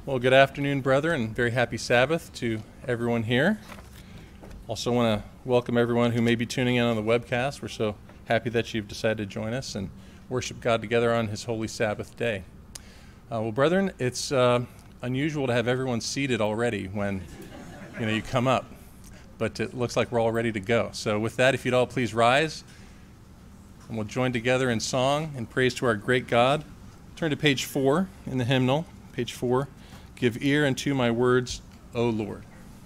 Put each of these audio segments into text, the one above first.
Well, good afternoon, brethren. Very happy Sabbath to everyone here. Also want to welcome everyone who may be tuning in on the webcast. We're so happy that you've decided to join us and worship God together on His holy Sabbath day. Well, brethren, it's unusual to have everyone seated already when you come up, but it looks like we're all ready to go. So with that, if you'd all please rise, and we'll join together in song and praise to our great God. Turn to page 4 in the hymnal, page 4. Give ear unto my words, O Lord.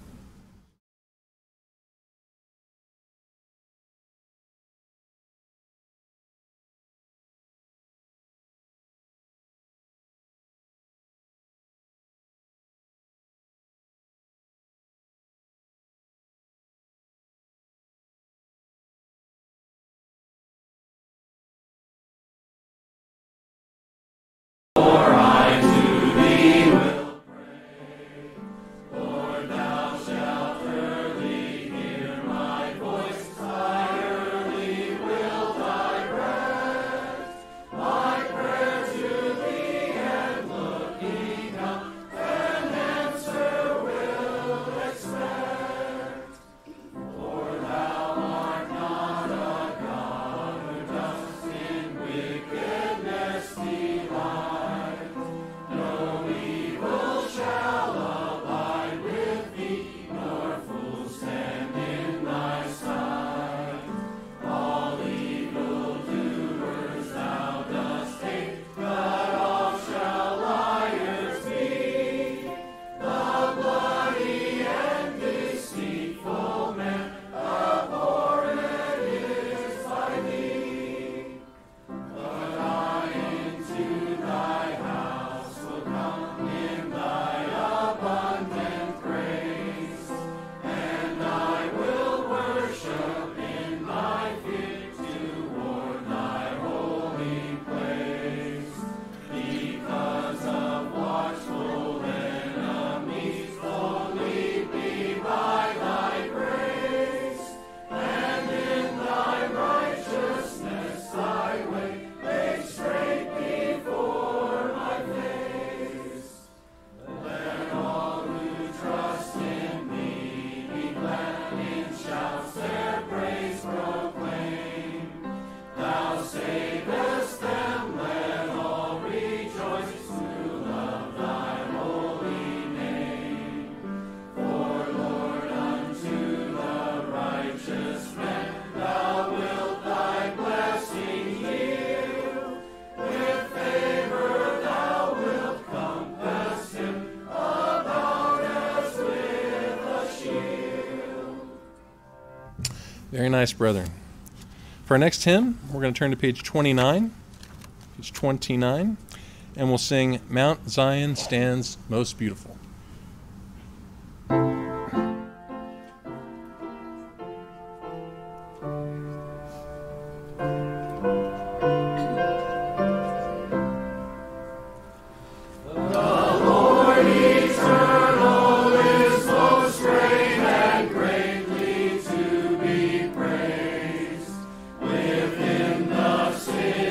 Very nice, brethren. For our next hymn, we're going to turn to page 29, and we'll sing Mount Zion Stands Most Beautiful.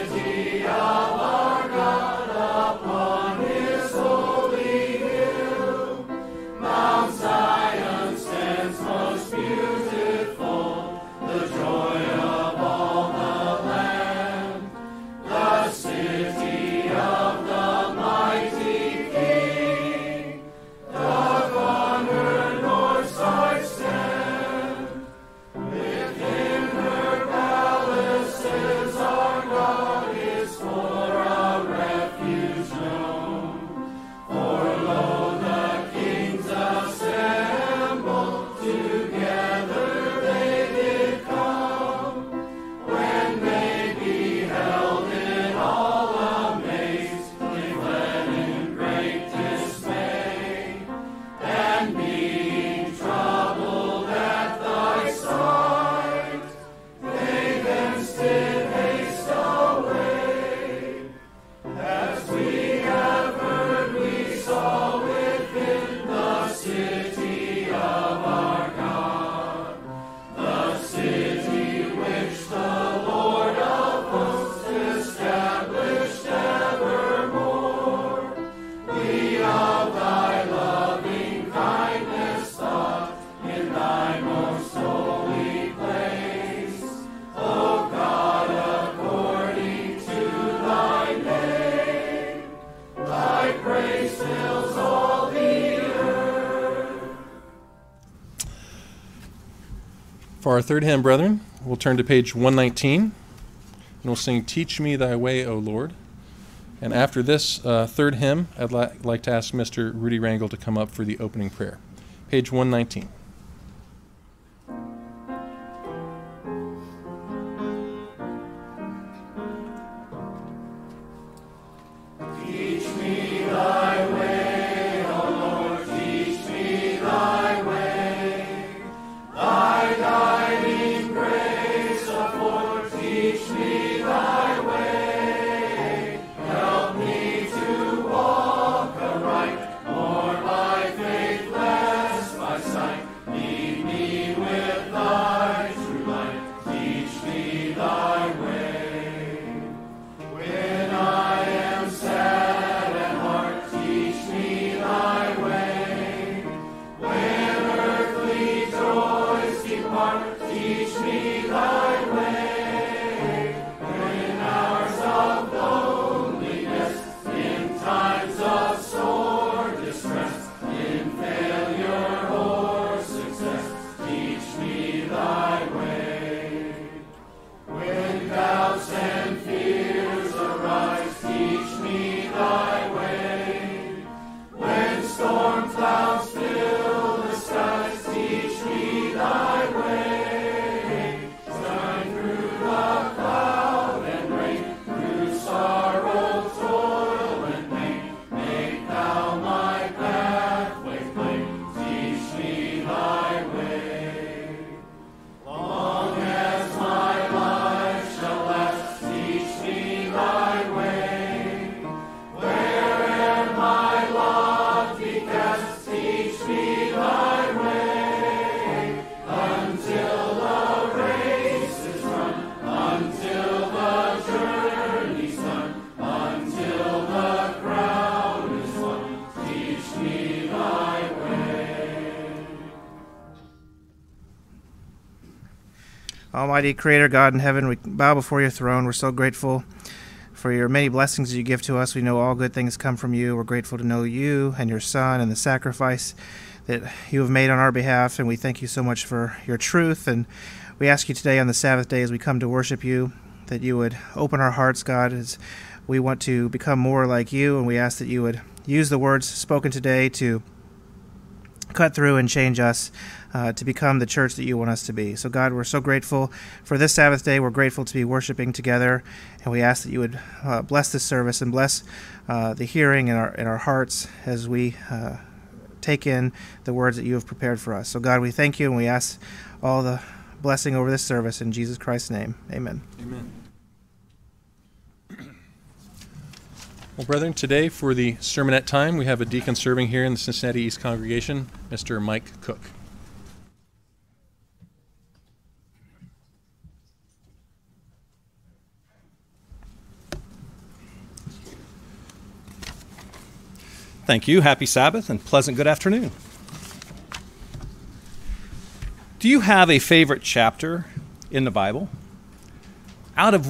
Holy hill. For our third hymn, brethren, we'll turn to page 119, and we'll sing Teach Me Thy Way, O Lord. And after this third hymn, I'd like to ask Mr. Rudy Rangel to come up for the opening prayer. Page 119. Almighty Creator, God in heaven, we bow before your throne. We're so grateful for your many blessings you give to us. We know all good things come from you. We're grateful to know you and your Son and the sacrifice that you have made on our behalf, and we thank you so much for your truth. And we ask you today on the Sabbath day as we come to worship you that you would open our hearts, God, as we want to become more like you, and we ask that you would use the words spoken today to cut through and change us to become the church that you want us to be. So God, we're so grateful for this Sabbath day. We're grateful to be worshiping together, and we ask that you would bless this service and bless the hearing in our hearts as we take in the words that you have prepared for us. So God, we thank you, and we ask all the blessing over this service in Jesus Christ's name. Amen. Amen. Well, brethren, today for the sermonette time, we have a deacon serving here in the Cincinnati East congregation, Mr. Mike Cook. Thank you. Happy Sabbath and pleasant good afternoon. Do you have a favorite chapter in the Bible? Out of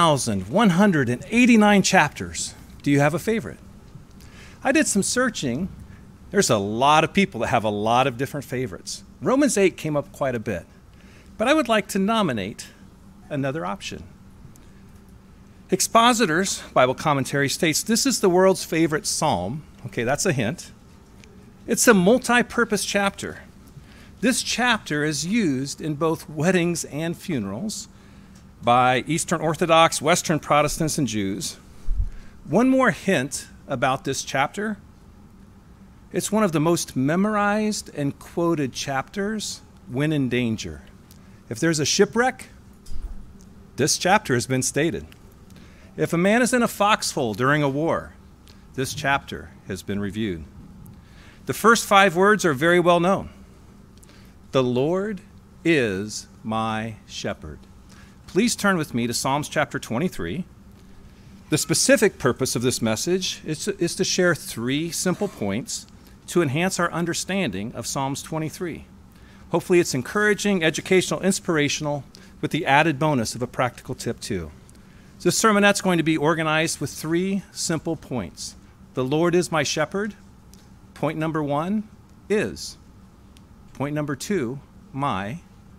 1,189 chapters, do you have a favorite? I did some searching. There's a lot of people that have a lot of different favorites. Romans 8 came up quite a bit. But I would like to nominate another option. Expositors Bible Commentary states this is the world's favorite psalm. Okay, that's a hint. It's a multi-purpose chapter. This chapter is used in both weddings and funerals by Eastern Orthodox, Western Protestants, and Jews. One more hint about this chapter. It's one of the most memorized and quoted chapters when in danger. If there's a shipwreck, this chapter has been stated. If a man is in a foxhole during a war, this chapter has been reviewed. The first 5 words are very well known. The Lord is my shepherd. Please turn with me to Psalms chapter 23. The specific purpose of this message is to share 3 simple points to enhance our understanding of Psalms 23. Hopefully it's encouraging, educational, inspirational, with the added bonus of a practical tip too. So this sermonette's going to be organized with 3 simple points. The Lord is my shepherd. Point number 1 is. Point number 2, my.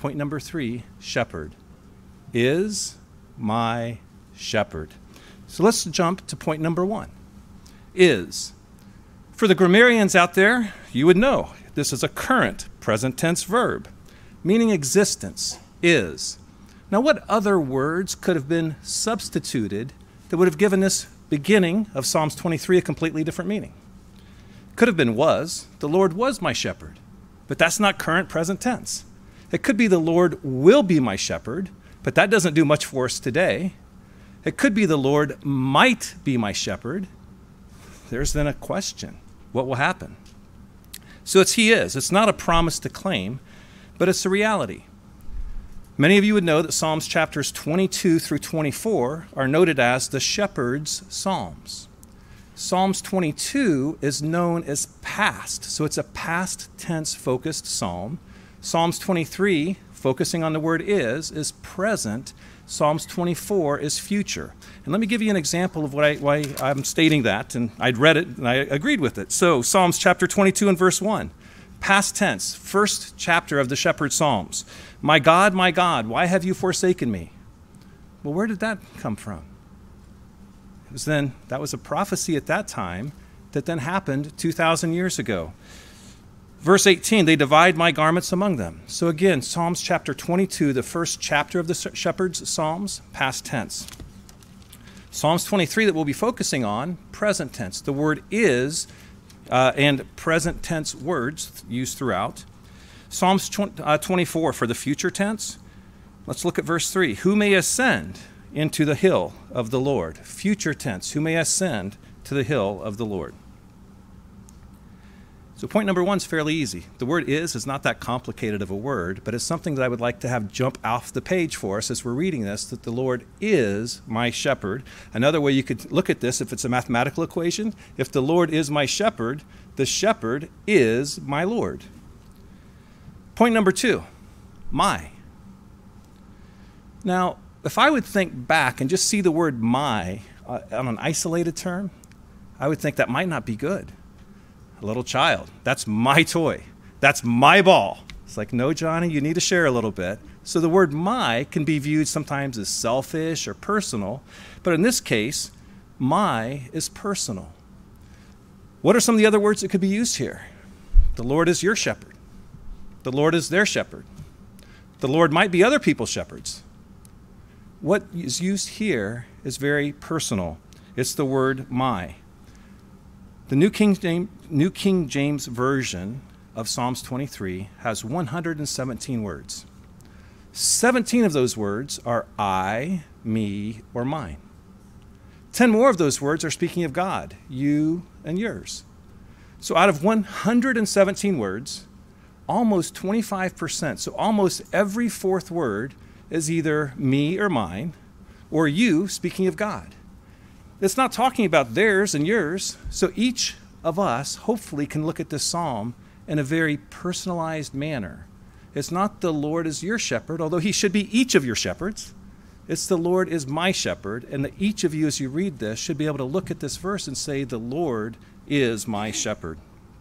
Point number 3, shepherd. Is my shepherd. So let's jump to point number 1. Is. For the grammarians out there, you would know this is a current present tense verb, meaning existence, is. Now, what other words could have been substituted that would have given this beginning of Psalms 23 a completely different meaning? Could have been was. The Lord was my shepherd. But that's not current present tense. It could be the Lord will be my shepherd, but that doesn't do much for us today. It could be the Lord might be my shepherd. There's then a question. What will happen? So it's he is. It's not a promise to claim, but it's a reality. Many of you would know that Psalms chapters 22 through 24 are noted as the shepherd's psalms. Psalms 22 is known as past, so it's a past tense focused psalm. Psalms 23, focusing on the word is present. Psalms 24 is future. And let me give you an example of why I'm stating that, and I'd read it and I agreed with it. So Psalms chapter 22 and verse 1, past tense, first chapter of the shepherd's psalms. My God, why have you forsaken me? Well, where did that come from? That was a prophecy at that time that then happened 2,000 years ago. Verse 18, they divide my garments among them. So again, Psalms chapter 22, the first chapter of the shepherd's psalms, past tense. Psalms 23 that we'll be focusing on, present tense. The word is and present tense words used throughout. Psalms 24 for the future tense. Let's look at verse 3. Who may ascend into the hill of the Lord? Future tense. Who may ascend to the hill of the Lord? So point number 1 is fairly easy. The word is not that complicated of a word, but it's something that I would like to have jump off the page for us as we're reading this, that the Lord is my shepherd. Another way you could look at this, if it's a mathematical equation, if the Lord is my shepherd, the shepherd is my Lord. Point number 2, my. Now, if I would think back and just see the word my on an isolated term, I would think that might not be good. A little child, that's my toy. That's my ball. It's like, no, Johnny, you need to share a little bit. So the word my can be viewed sometimes as selfish or personal, but in this case, my is personal. What are some of the other words that could be used here? The Lord is your shepherd. The Lord is their shepherd. The Lord might be other people's shepherds. What is used here is very personal. It's the word my. The New King James Version of Psalms 23 has 117 words. 17 of those words are I, me, or mine. 10 more of those words are speaking of God, you and yours. So out of 117 words, almost 25%, so almost every fourth word is either me or mine, or you speaking of God. It's not talking about theirs and yours, so each of us hopefully can look at this psalm in a very personalized manner. It's not the Lord is your shepherd, although he should be each of your shepherds. It's the Lord is my shepherd, and that each of you as you read this should be able to look at this verse and say, the Lord is my shepherd.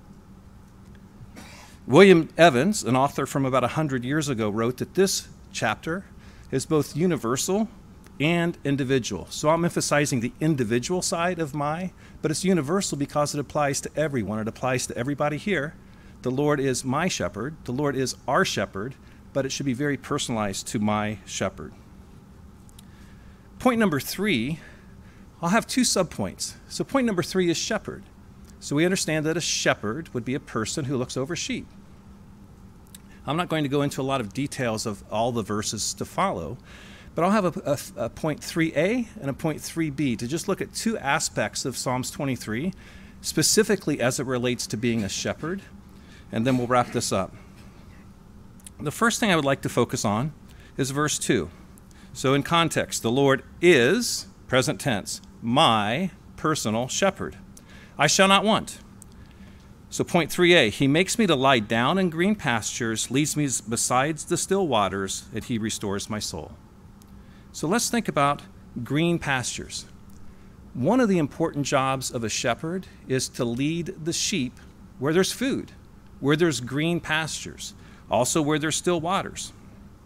William Evans, an author from about 100 years ago, wrote that this chapter is both universal and individual. So I'm emphasizing the individual side of my, but it's universal because it applies to everyone. It applies to everybody here. The Lord is my shepherd. The Lord is our shepherd, but it should be very personalized to my shepherd. Point number 3, I'll have 2 subpoints. So point number 3 is shepherd. So we understand that a shepherd would be a person who looks over sheep. I'm not going to go into a lot of details of all the verses to follow, but I'll have a point 3a and a point 3b to just look at 2 aspects of Psalms 23, specifically as it relates to being a shepherd, and then we'll wrap this up. The first thing I would like to focus on is verse 2. So in context, the Lord is, present tense, my personal shepherd. I shall not want. So point 3a, he makes me to lie down in green pastures, leads me beside the still waters, and he restores my soul. So let's think about green pastures. One of the important jobs of a shepherd is to lead the sheep where there's food, where there's green pastures, also where there's still waters.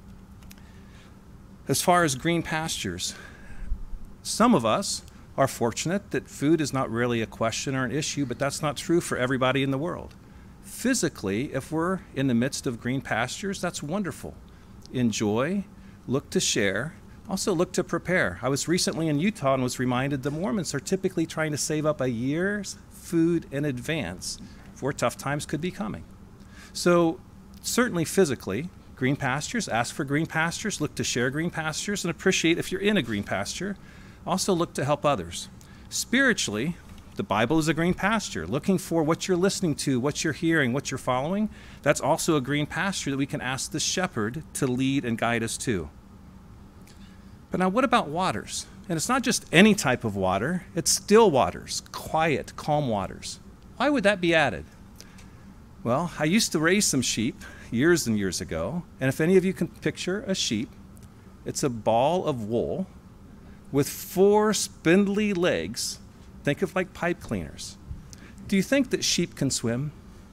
As far as green pastures, some of us are fortunate that food is not really a question or an issue, but that's not true for everybody in the world. Physically, if we're in the midst of green pastures, that's wonderful. Enjoy, look to share, also look to prepare. I was recently in Utah and was reminded the Mormons are typically trying to save up a year's food in advance for tough times could be coming. So certainly physically, green pastures, ask for green pastures, look to share green pastures, and appreciate if you're in a green pasture. Also look to help others. Spiritually, the Bible is a green pasture. Looking for what you're listening to, what you're hearing, what you're following, that's also a green pasture that we can ask the shepherd to lead and guide us to. But now what about waters? And it's not just any type of water, it's still waters, quiet, calm waters. Why would that be added? Well, I used to raise some sheep years and years ago, and if any of you can picture a sheep, it's a ball of wool with 4 spindly legs. Think of like pipe cleaners. Do you think that sheep can swim?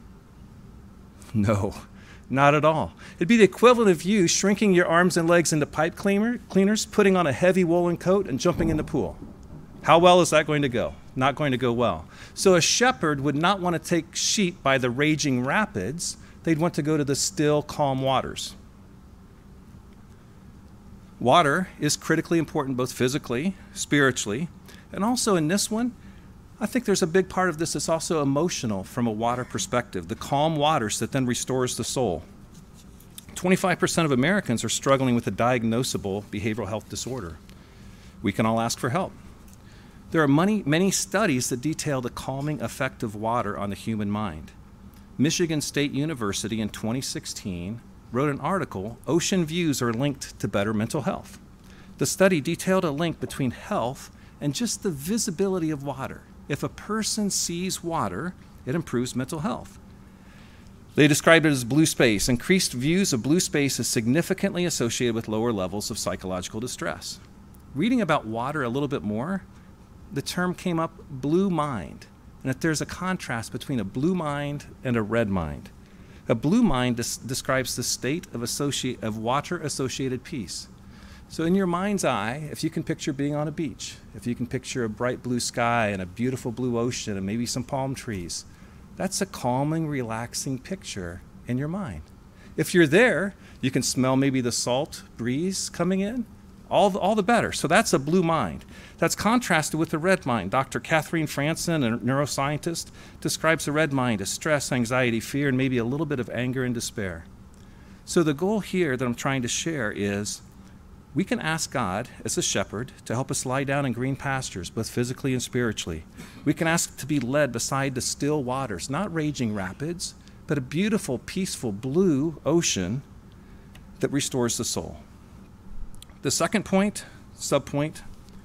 No, not at all. It'd be the equivalent of you shrinking your arms and legs into pipe cleaners, putting on a heavy woolen coat, and jumping in the pool. How well is that going to go? Not going to go well. So a shepherd would not want to take sheep by the raging rapids. They'd want to go to the still, calm waters. Water is critically important both physically, spiritually, and also in this one, I think there's a big part of this that's also emotional from a water perspective, the calm waters that then restores the soul. 25% of Americans are struggling with a diagnosable behavioral health disorder. We can all ask for help. There are many studies that detail the calming effect of water on the human mind. Michigan State University in 2016 wrote an article, Ocean Views Are Linked to Better Mental Health. The study detailed a link between health and just the visibility of water. If a person sees water, it improves mental health. They described it as blue space. Increased views of blue space is significantly associated with lower levels of psychological distress. Reading about water a little bit more, the term came up, blue mind, and that there's a contrast between a blue mind and a red mind. A blue mind describes the state of water-associated peace. So in your mind's eye, if you can picture being on a beach, if you can picture a bright blue sky and a beautiful blue ocean and maybe some palm trees, that's a calming, relaxing picture in your mind. If you're there, you can smell maybe the salt breeze coming in, all the better. So that's a blue mind. That's contrasted with the red mind. Dr. Catherine Franson, a neuroscientist, describes the red mind as stress, anxiety, fear, and maybe a little bit of anger and despair. So the goal here that I'm trying to share is we can ask God as a shepherd to help us lie down in green pastures, both physically and spiritually. We can ask to be led beside the still waters, not raging rapids, but a beautiful, peaceful blue ocean that restores the soul. The second point, subpoint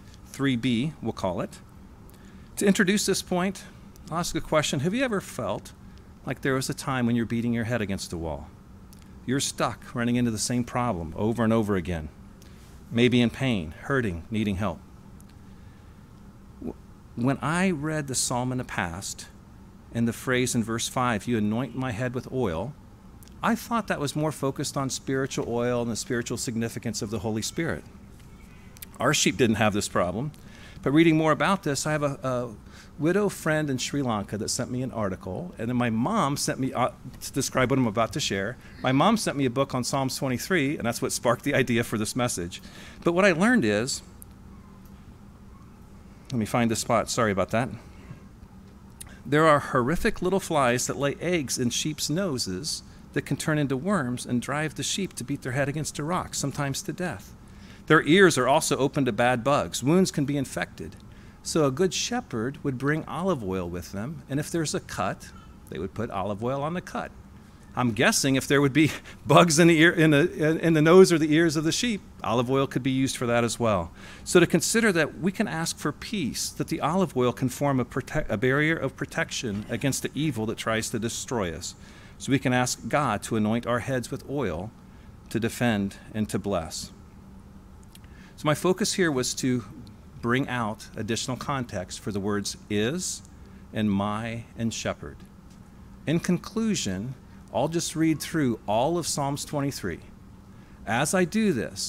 3B, we'll call it. To introduce this point, I'll ask a question. Have you ever felt like there was a time when you're beating your head against a wall? You're stuck running into the same problem over and over again. Maybe in pain, hurting, needing help. When I read the psalm in the past and the phrase in verse 5, you anoint my head with oil, I thought that was more focused on spiritual oil and the spiritual significance of the Holy Spirit. Our sheep didn't have this problem, but reading more about this, I have a widow friend in Sri Lanka that sent me an article, and then my mom sent me, to describe what I'm about to share, my mom sent me a book on Psalms 23, and that's what sparked the idea for this message. But what I learned is, let me find this spot, sorry about that. There are horrific little flies that lay eggs in sheep's noses that can turn into worms and drive the sheep to beat their head against a rock, sometimes to death. Their ears are also open to bad bugs. Wounds can be infected. So a good shepherd would bring olive oil with them, and if there's a cut, they would put olive oil on the cut. I'm guessing if there would be bugs in the ear, in the nose or the ears of the sheep, olive oil could be used for that as well. So to consider that we can ask for peace, that the olive oil can form a barrier of protection against the evil that tries to destroy us. So we can ask God to anoint our heads with oil to defend and to bless. So my focus here was to bring out additional context for the words is and my and shepherd. In conclusion, I'll just read through all of Psalms 23. As I do this,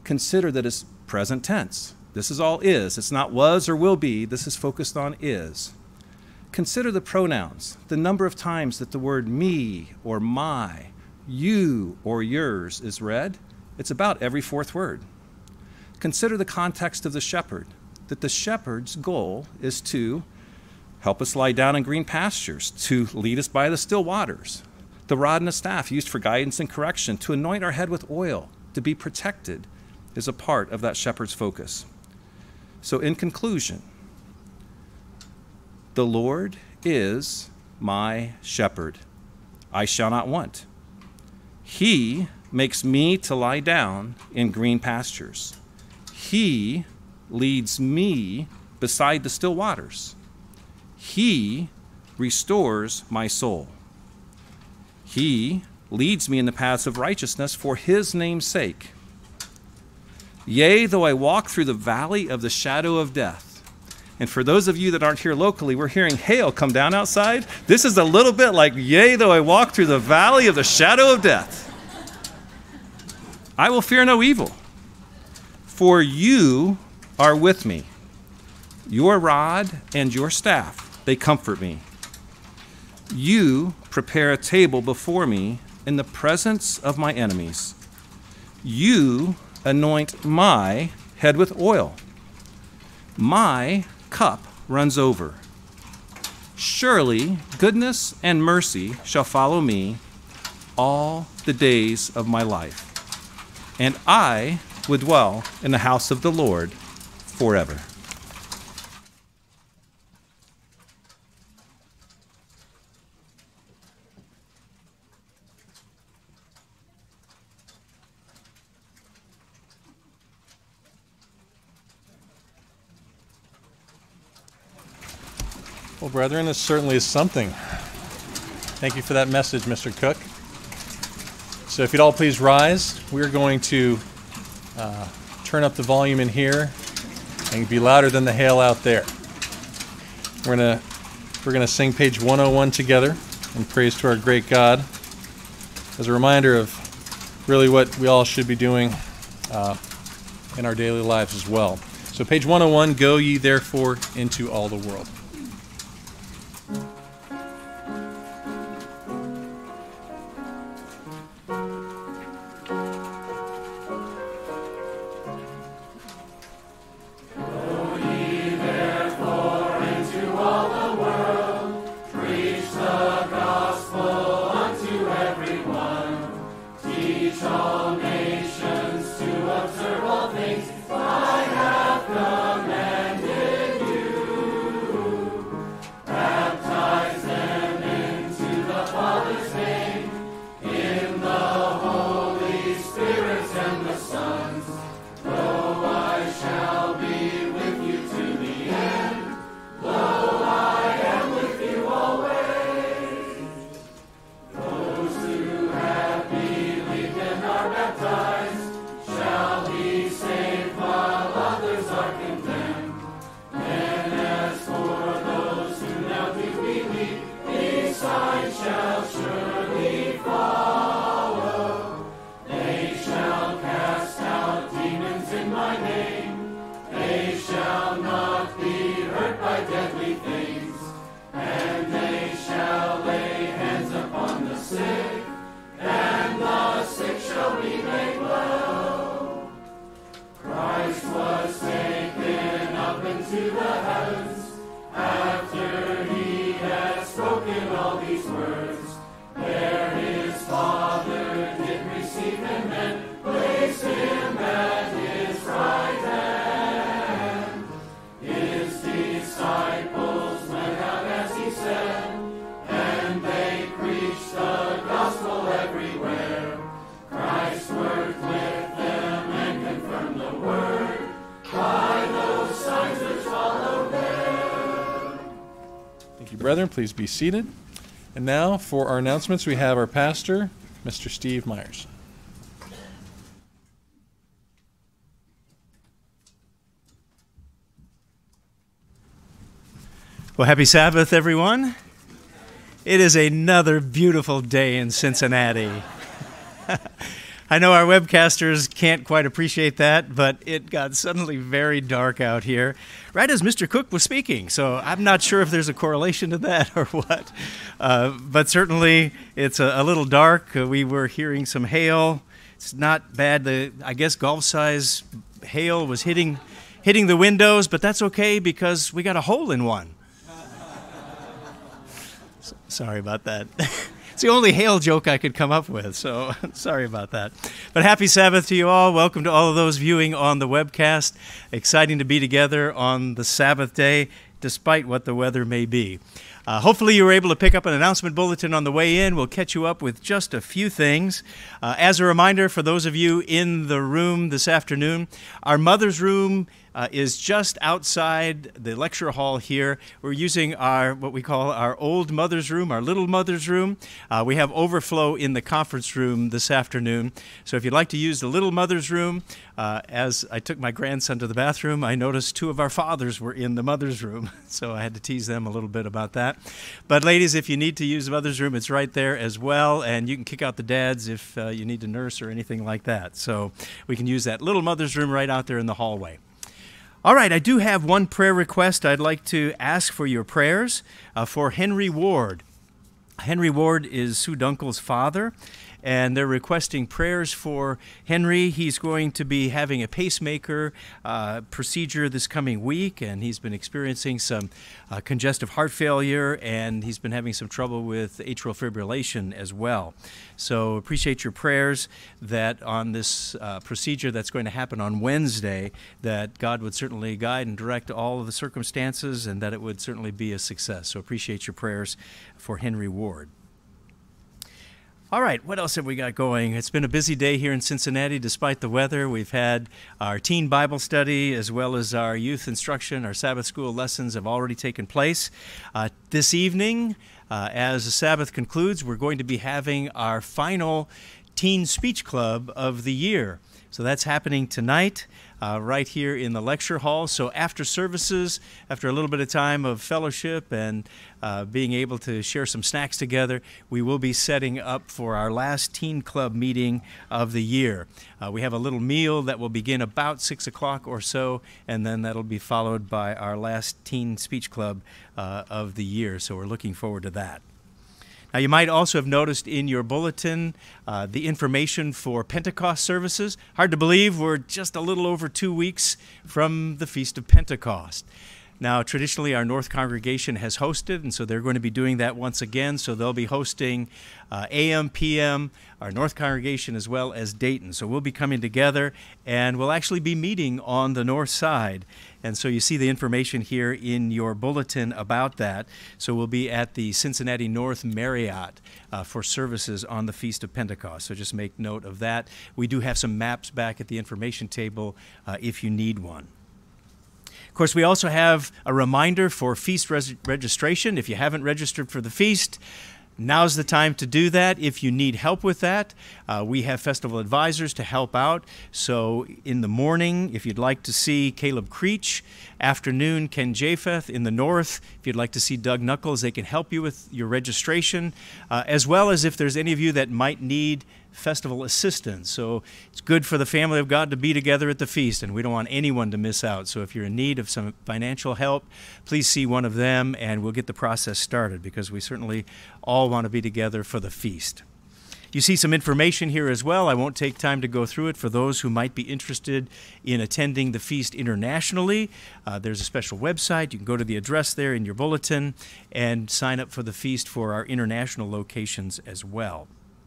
consider that it's present tense. This is all is. It's not was or will be. This is focused on is. Consider the pronouns, the number of times that the word me or my, you or yours is read. It's about every fourth word. Consider the context of the shepherd, that the shepherd's goal is to help us lie down in green pastures, to lead us by the still waters. The rod and the staff used for guidance and correction, to anoint our head with oil, to be protected, is a part of that shepherd's focus. So in conclusion, the Lord is my shepherd. I shall not want. He makes me to lie down in green pastures. He leads me beside the still waters. He restores my soul. He leads me in the paths of righteousness for his name's sake. Yea, though I walk through the valley of the shadow of death. And for those of you that aren't here locally, we're hearing hail come down outside. This is a little bit like, yea, though I walk through the valley of the shadow of death, I will fear no evil. For you are with me. Your rod and your staff, they comfort me. You prepare a table before me in the presence of my enemies. You anoint my head with oil. My cup runs over. Surely goodness and mercy shall follow me all the days of my life, and I would dwell in the house of the Lord forever. Well, brethren, this certainly is something. Thank you for that message, Mr. Cook. So if you'd all please rise, we're going to turn up the volume in here and be louder than the hail out there. We're gonna sing page 101 together in praise to our great God as a reminder of really what we all should be doing in our daily lives as well. So page 101, go ye therefore into all the world. Brethren, please be seated. And now for our announcements, we have our pastor, Mr. Steve Myers. Well, happy Sabbath, everyone. It is another beautiful day in Cincinnati. I know our webcasters can't quite appreciate that, but it got suddenly very dark out here, right as Mr. Cook was speaking. So I'm not sure if there's a correlation to that or what. But certainly it's a little dark. We were hearing some hail. It's not bad. I guess golf-size hail was hitting the windows, but that's okay because we got a hole in one. Sorry about that. It's the only hail joke I could come up with, so sorry about that. But happy Sabbath to you all. Welcome to all of those viewing on the webcast. Exciting to be together on the Sabbath day, despite what the weather may be. Hopefully you were able to pick up an announcement bulletin on the way in. We'll catch you up with just a few things. As a reminder, for those of you in the room this afternoon, our mother's room is just outside the lecture hall here. We're using what we call our old mother's room, our little mother's room. We have overflow in the conference room this afternoon. So if you'd like to use the little mother's room, as I took my grandson to the bathroom, I noticed two of our fathers were in the mother's room. So I had to tease them a little bit about that. But ladies, if you need to use the mother's room, it's right there as well. And you can kick out the dads if you need to nurse or anything like that. So we can use that little mother's room right out there in the hallway. All right, I do have one prayer request. I'd like to ask for your prayers for Henry Ward. Henry Ward is Sue Dunkel's father, and they're requesting prayers for Henry. He's going to be having a pacemaker procedure this coming week, and he's been experiencing some congestive heart failure, and he's been having some trouble with atrial fibrillation as well. So appreciate your prayers that on this procedure that's going to happen on Wednesday, that God would certainly guide and direct all of the circumstances, and that it would certainly be a success. So appreciate your prayers for Henry Ward. All right, what else have we got going? It's been a busy day here in Cincinnati despite the weather. We've had our teen Bible study as well as our youth instruction. Our Sabbath school lessons have already taken place. This evening, as the Sabbath concludes, we're going to be having our final teen speech club of the year. So that's happening tonight right here in the lecture hall. So after services, after a little bit of time of fellowship and being able to share some snacks together, we will be setting up for our last teen club meeting of the year. We have a little meal that will begin about 6 o'clock or so, and then that'll be followed by our last teen speech club of the year. So we're looking forward to that. Now, you might also have noticed in your bulletin the information for Pentecost services. Hard to believe we're just a little over 2 weeks from the Feast of Pentecost. Now, traditionally, our North congregation has hosted, and so they're going to be doing that once again. So they'll be hosting AM, PM, our North congregation, as well as Dayton. So we'll be coming together, and we'll actually be meeting on the north side. And so you see the information here in your bulletin about that. So we'll be at the Cincinnati North Marriott for services on the Feast of Pentecost. So just make note of that. We do have some maps back at the information table if you need one. Of course, we also have a reminder for feast registration. If you haven't registered for the feast, now's the time to do that. If you need help with that, we have festival advisors to help out. So in the morning, if you'd like to see Caleb Creech, afternoon, Ken Japheth. In the north, if you'd like to see Doug Knuckles, they can help you with your registration, as well as if there's any of you that might need festival assistance. So it's good for the family of God to be together at the feast, and we don't want anyone to miss out. So if you're in need of some financial help, please see one of them, and we'll get the process started, because we certainly all want to be together for the feast. You see some information here as well. I won't take time to go through it for those who might be interested in attending the feast internationally. There's a special website. You can go to the address there in your bulletin and sign up for the feast for our international locations as well.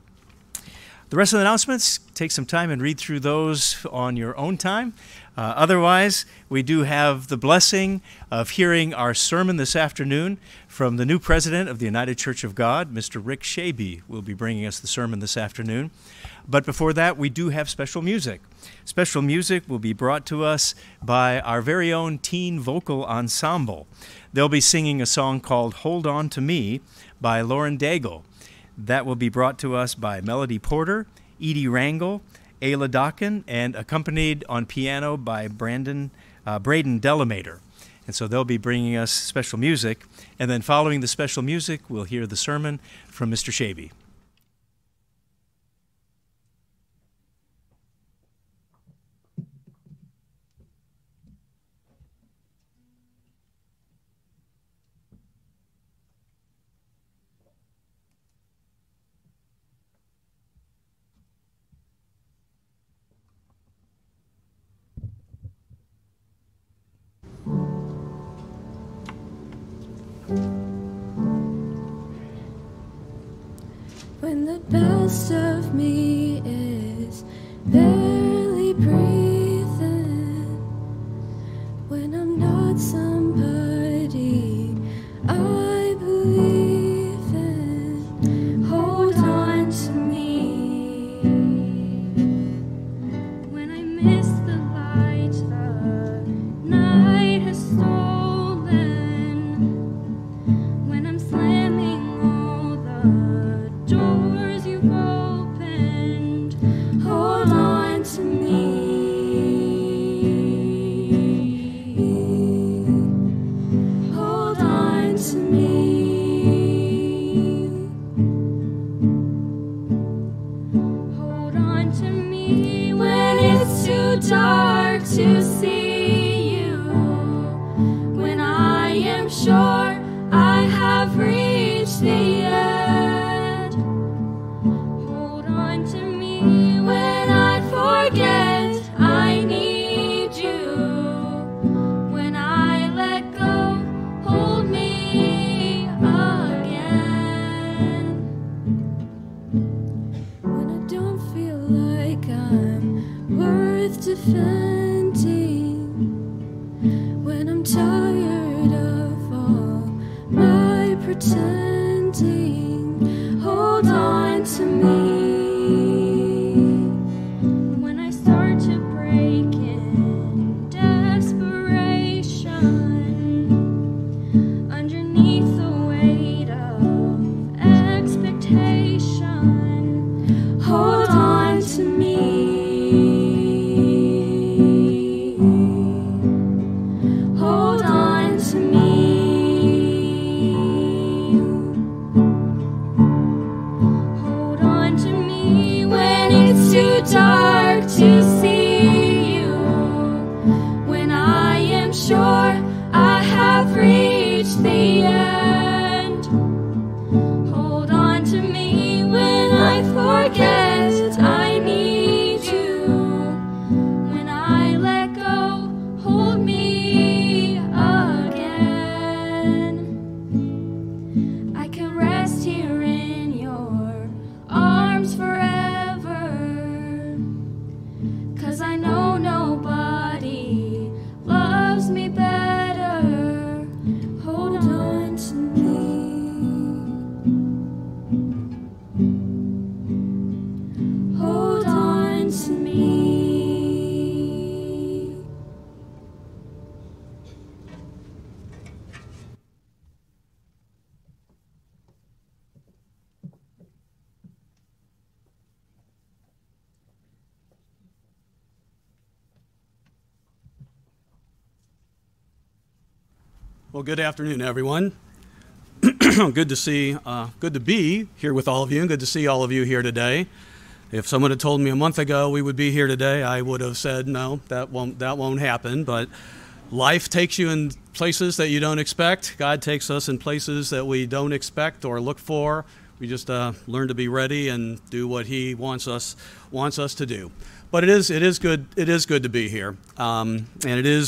The rest of the announcements, take some time and read through those on your own time. Otherwise, we do have the blessing of hearing our sermon this afternoon from the new president of the United Church of God, Mr. Rick Shaby will be bringing us the sermon this afternoon. But before that, we do have special music. Special music will be brought to us by our very own teen vocal ensemble. They'll be singing a song called Hold On To Me by Lauren Daigle. That will be brought to us by Melody Porter, Edie Rangel, Ayla Dockin, and accompanied on piano by Braden Delamater. And so they'll be bringing us special music. And then following the special music, we'll hear the sermon from Mr. Shaby. when the best of me is barely breathing, when I'm not somebody I believe in. Hold on to me when I miss the light the night has stolen, when I'm slamming all the doors you've opened. Hold on to me. Hold on to me. Hold on to me when it's too dark to see you, when I am sure I have reached the end. Hold on to me when I forget I need you, when I let go, hold me again. When I don't feel like I'm worth defending, when I'm tired of all my pretending. Hold on to me when I start to break in desperation underneath the weight of expectation. Hold on to me. Hold on to me. Hold on to me when it's too dark to see you, when I am sure I have reached the end. Hold on to me when I forget I need you, when I let go, hold me again. I can rest here in your arms forever, 'cause I know nobody loves me better. Hold on to me. Hold on to me. Well, good afternoon, everyone. Good to be here with all of you, and good to see all of you here today. If someone had told me a month ago we would be here today, I would have said, no, that won't happen. But life takes you in places that you don't expect. God takes us in places that we don't expect or look for. We just learn to be ready and do what He wants us to do. But it is good to be here, and it is.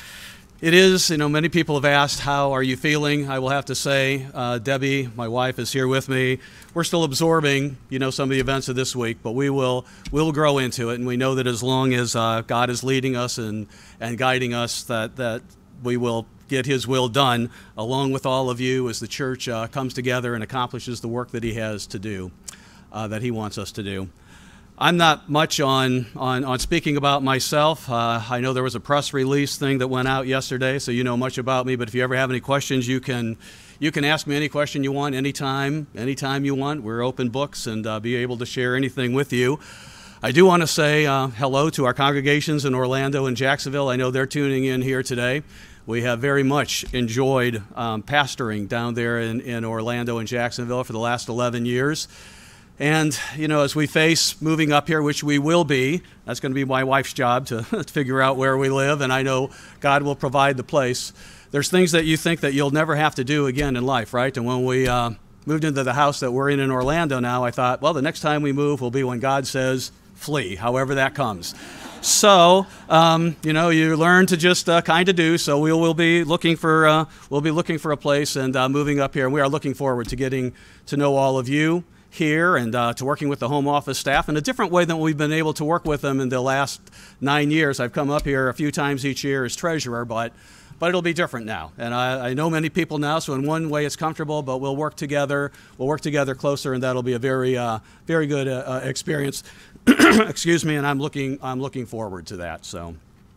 Many people have asked, how are you feeling? I will have to say, Debbie, my wife, is here with me. We're still absorbing, some of the events of this week, but we'll grow into it. And we know that as long as God is leading us and guiding us, that we will get His will done, along with all of you, as the church comes together and accomplishes the work that He has to do, that He wants us to do. I'm not much on speaking about myself. I know there was a press release thing that went out yesterday, so you know much about me. But if you ever have any questions, you can ask me any question you want, anytime you want. We're open books and be able to share anything with you. I do want to say hello to our congregations in Orlando and Jacksonville. I know they're tuning in here today. We have very much enjoyed pastoring down there in Orlando and Jacksonville for the last 11 years. And, as we face moving up here, which we will be, that's going to be my wife's job to figure out where we live, and I know God will provide the place. There's things that you think that you'll never have to do again in life, right? And when we moved into the house that we're in Orlando now, I thought, well, the next time we move will be when God says, flee, however that comes. So, you learn to just kind of do. So we'll be looking for a place and moving up here. And we are looking forward to getting to know all of you here and to working with the home office staff in a different way than we've been able to work with them in the last 9 years. I've come up here a few times each year as treasurer, but it'll be different now. And I know many people now, so in one way it's comfortable, but we'll work together. We'll work together closer, and that'll be a very, very good experience. Excuse me, and I'm looking forward to that. So,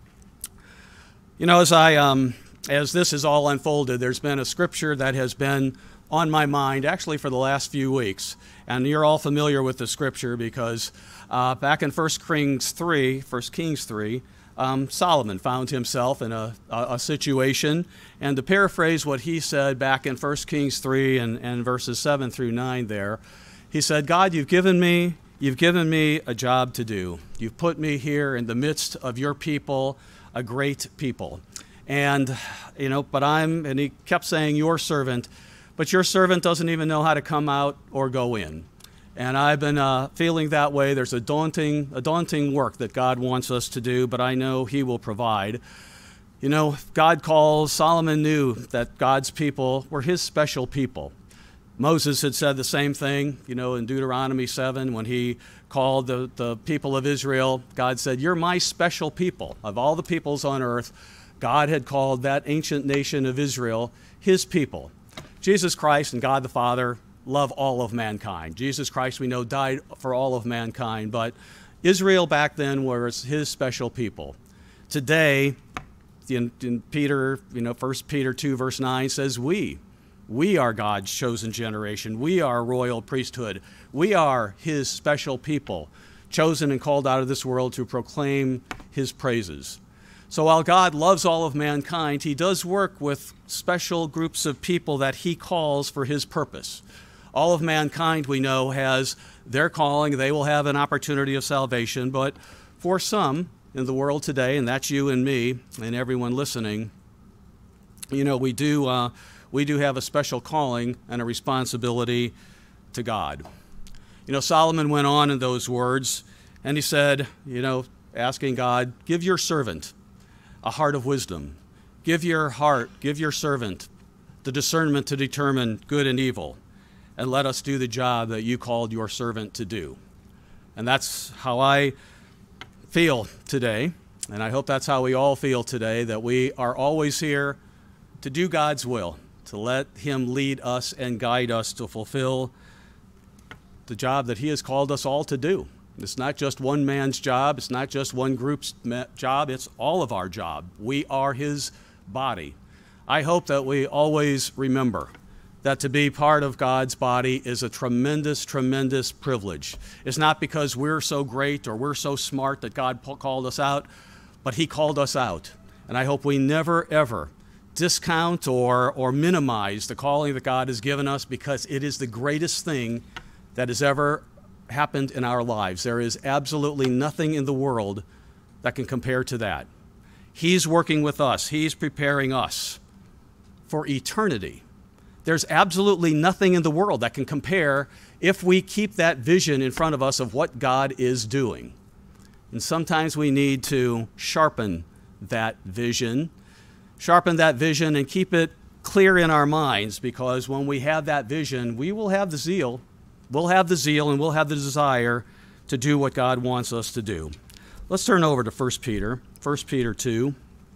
you know, as this is all unfolded, there's been a scripture that has been on my mind actually for the last few weeks, and you're all familiar with the scripture because back in 1 Kings 3, Solomon found himself in a situation, and to paraphrase what he said back in 1 Kings 3 and verses 7 through 9 there, he said, God, you've given me a job to do. You've put me here in the midst of your people, a great people. And, you know, and he kept saying your servant, but your servant doesn't even know how to come out or go in. And I've been feeling that way. There's a daunting work that God wants us to do, but I know he will provide. You know, Solomon knew that God's people were his special people. Moses had said the same thing, you know, in Deuteronomy 7 when he called the people of Israel. God said, you're my special people. Of all the peoples on earth, God had called that ancient nation of Israel his people. Jesus Christ and God the Father love all of mankind. Jesus Christ, we know, died for all of mankind, but Israel back then was his special people. Today, in Peter, 1 Peter 2 verse 9 says, we are God's chosen generation. We are royal priesthood. We are his special people, chosen and called out of this world to proclaim his praises. So while God loves all of mankind, he does work with special groups of people that he calls for his purpose. All of mankind, we know, has their calling. They will have an opportunity of salvation. But for some in the world today, and that's you and me and everyone listening, you know, we do have a special calling and a responsibility to God. You know, Solomon went on in those words, and he said, you know, asking God, give your servant a heart of wisdom. Give your servant the discernment to determine good and evil, and let us do the job that you called your servant to do. And that's how I feel today, and I hope that's how we all feel today, that we are always here to do God's will, to let him lead us and guide us to fulfill the job that he has called us all to do. It's not just one man's job. It's not just one group's job. It's all of our job. We are his body. I hope that we always remember that to be part of God's body is a tremendous, tremendous privilege. It's not because we're so great or we're so smart that God called us out, but he called us out. And I hope we never, ever discount or minimize the calling that God has given us, because it is the greatest thing that has ever happened in our lives. There is absolutely nothing in the world that can compare to that. He's working with us. He's preparing us for eternity. There's absolutely nothing in the world that can compare if we keep that vision in front of us of what God is doing. And sometimes we need to sharpen that vision and keep it clear in our minds, because when we have that vision, we will have the zeal. We'll have the zeal and we'll have the desire to do what God wants us to do. Let's turn over to 1 Peter 2.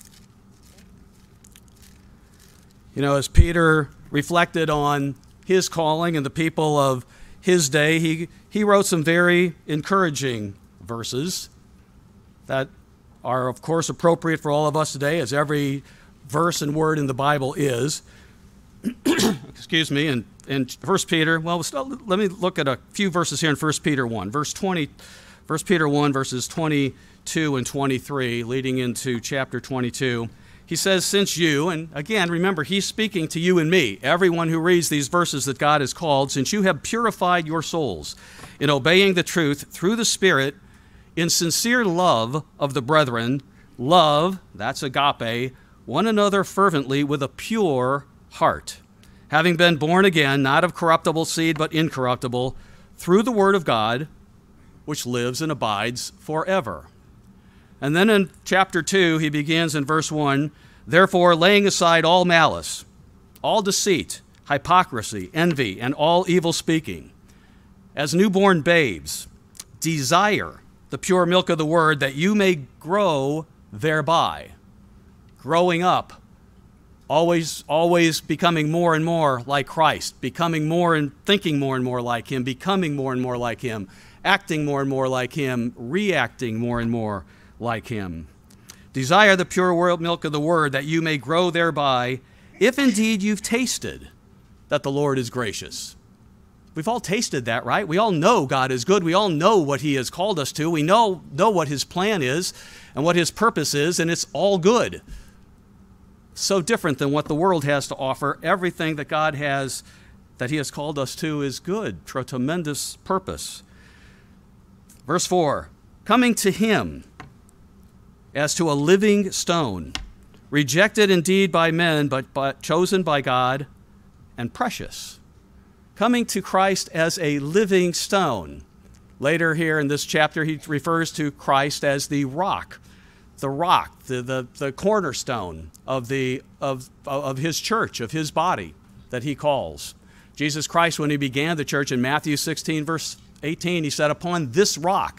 You know, as Peter reflected on his calling and the people of his day, he wrote some very encouraging verses that are, of course, appropriate for all of us today, as every verse and word in the Bible is. Excuse me. And 1 Peter, well, let me look at a few verses here in 1 Peter 1. 1 Peter 1, verses 22 and 23, leading into chapter 22. He says, since you, and again, remember, he's speaking to you and me, everyone who reads these verses that God has called, since you have purified your souls in obeying the truth through the Spirit, in sincere love of the brethren, love, that's agape, one another fervently with a pure heart, having been born again, not of corruptible seed, but incorruptible, through the word of God, which lives and abides forever. And then in chapter 2, he begins in verse 1, therefore, laying aside all malice, all deceit, hypocrisy, envy, and all evil speaking, as newborn babes, desire the pure milk of the word that you may grow thereby. Growing up, always becoming more and more like Christ, becoming more and thinking more and more like him, becoming more and more like him, acting more and more like him, reacting more and more like him. Desire the pure milk of the word that you may grow thereby, if indeed you've tasted that the Lord is gracious. We've all tasted that, right? We all know God is good. We all know what he has called us to. We know what his plan is and what his purpose is, and it's all good. So different than what the world has to offer. Everything that God has, that he has called us to, is good, for a tremendous purpose. Verse 4, coming to him as to a living stone, rejected indeed by men, but chosen by God and precious. Coming to Christ as a living stone. Later here in this chapter, he refers to Christ as the rock, the cornerstone of his church, of his body that he calls. Jesus Christ, when he began the church in Matthew 16, verse 18, he said, upon this rock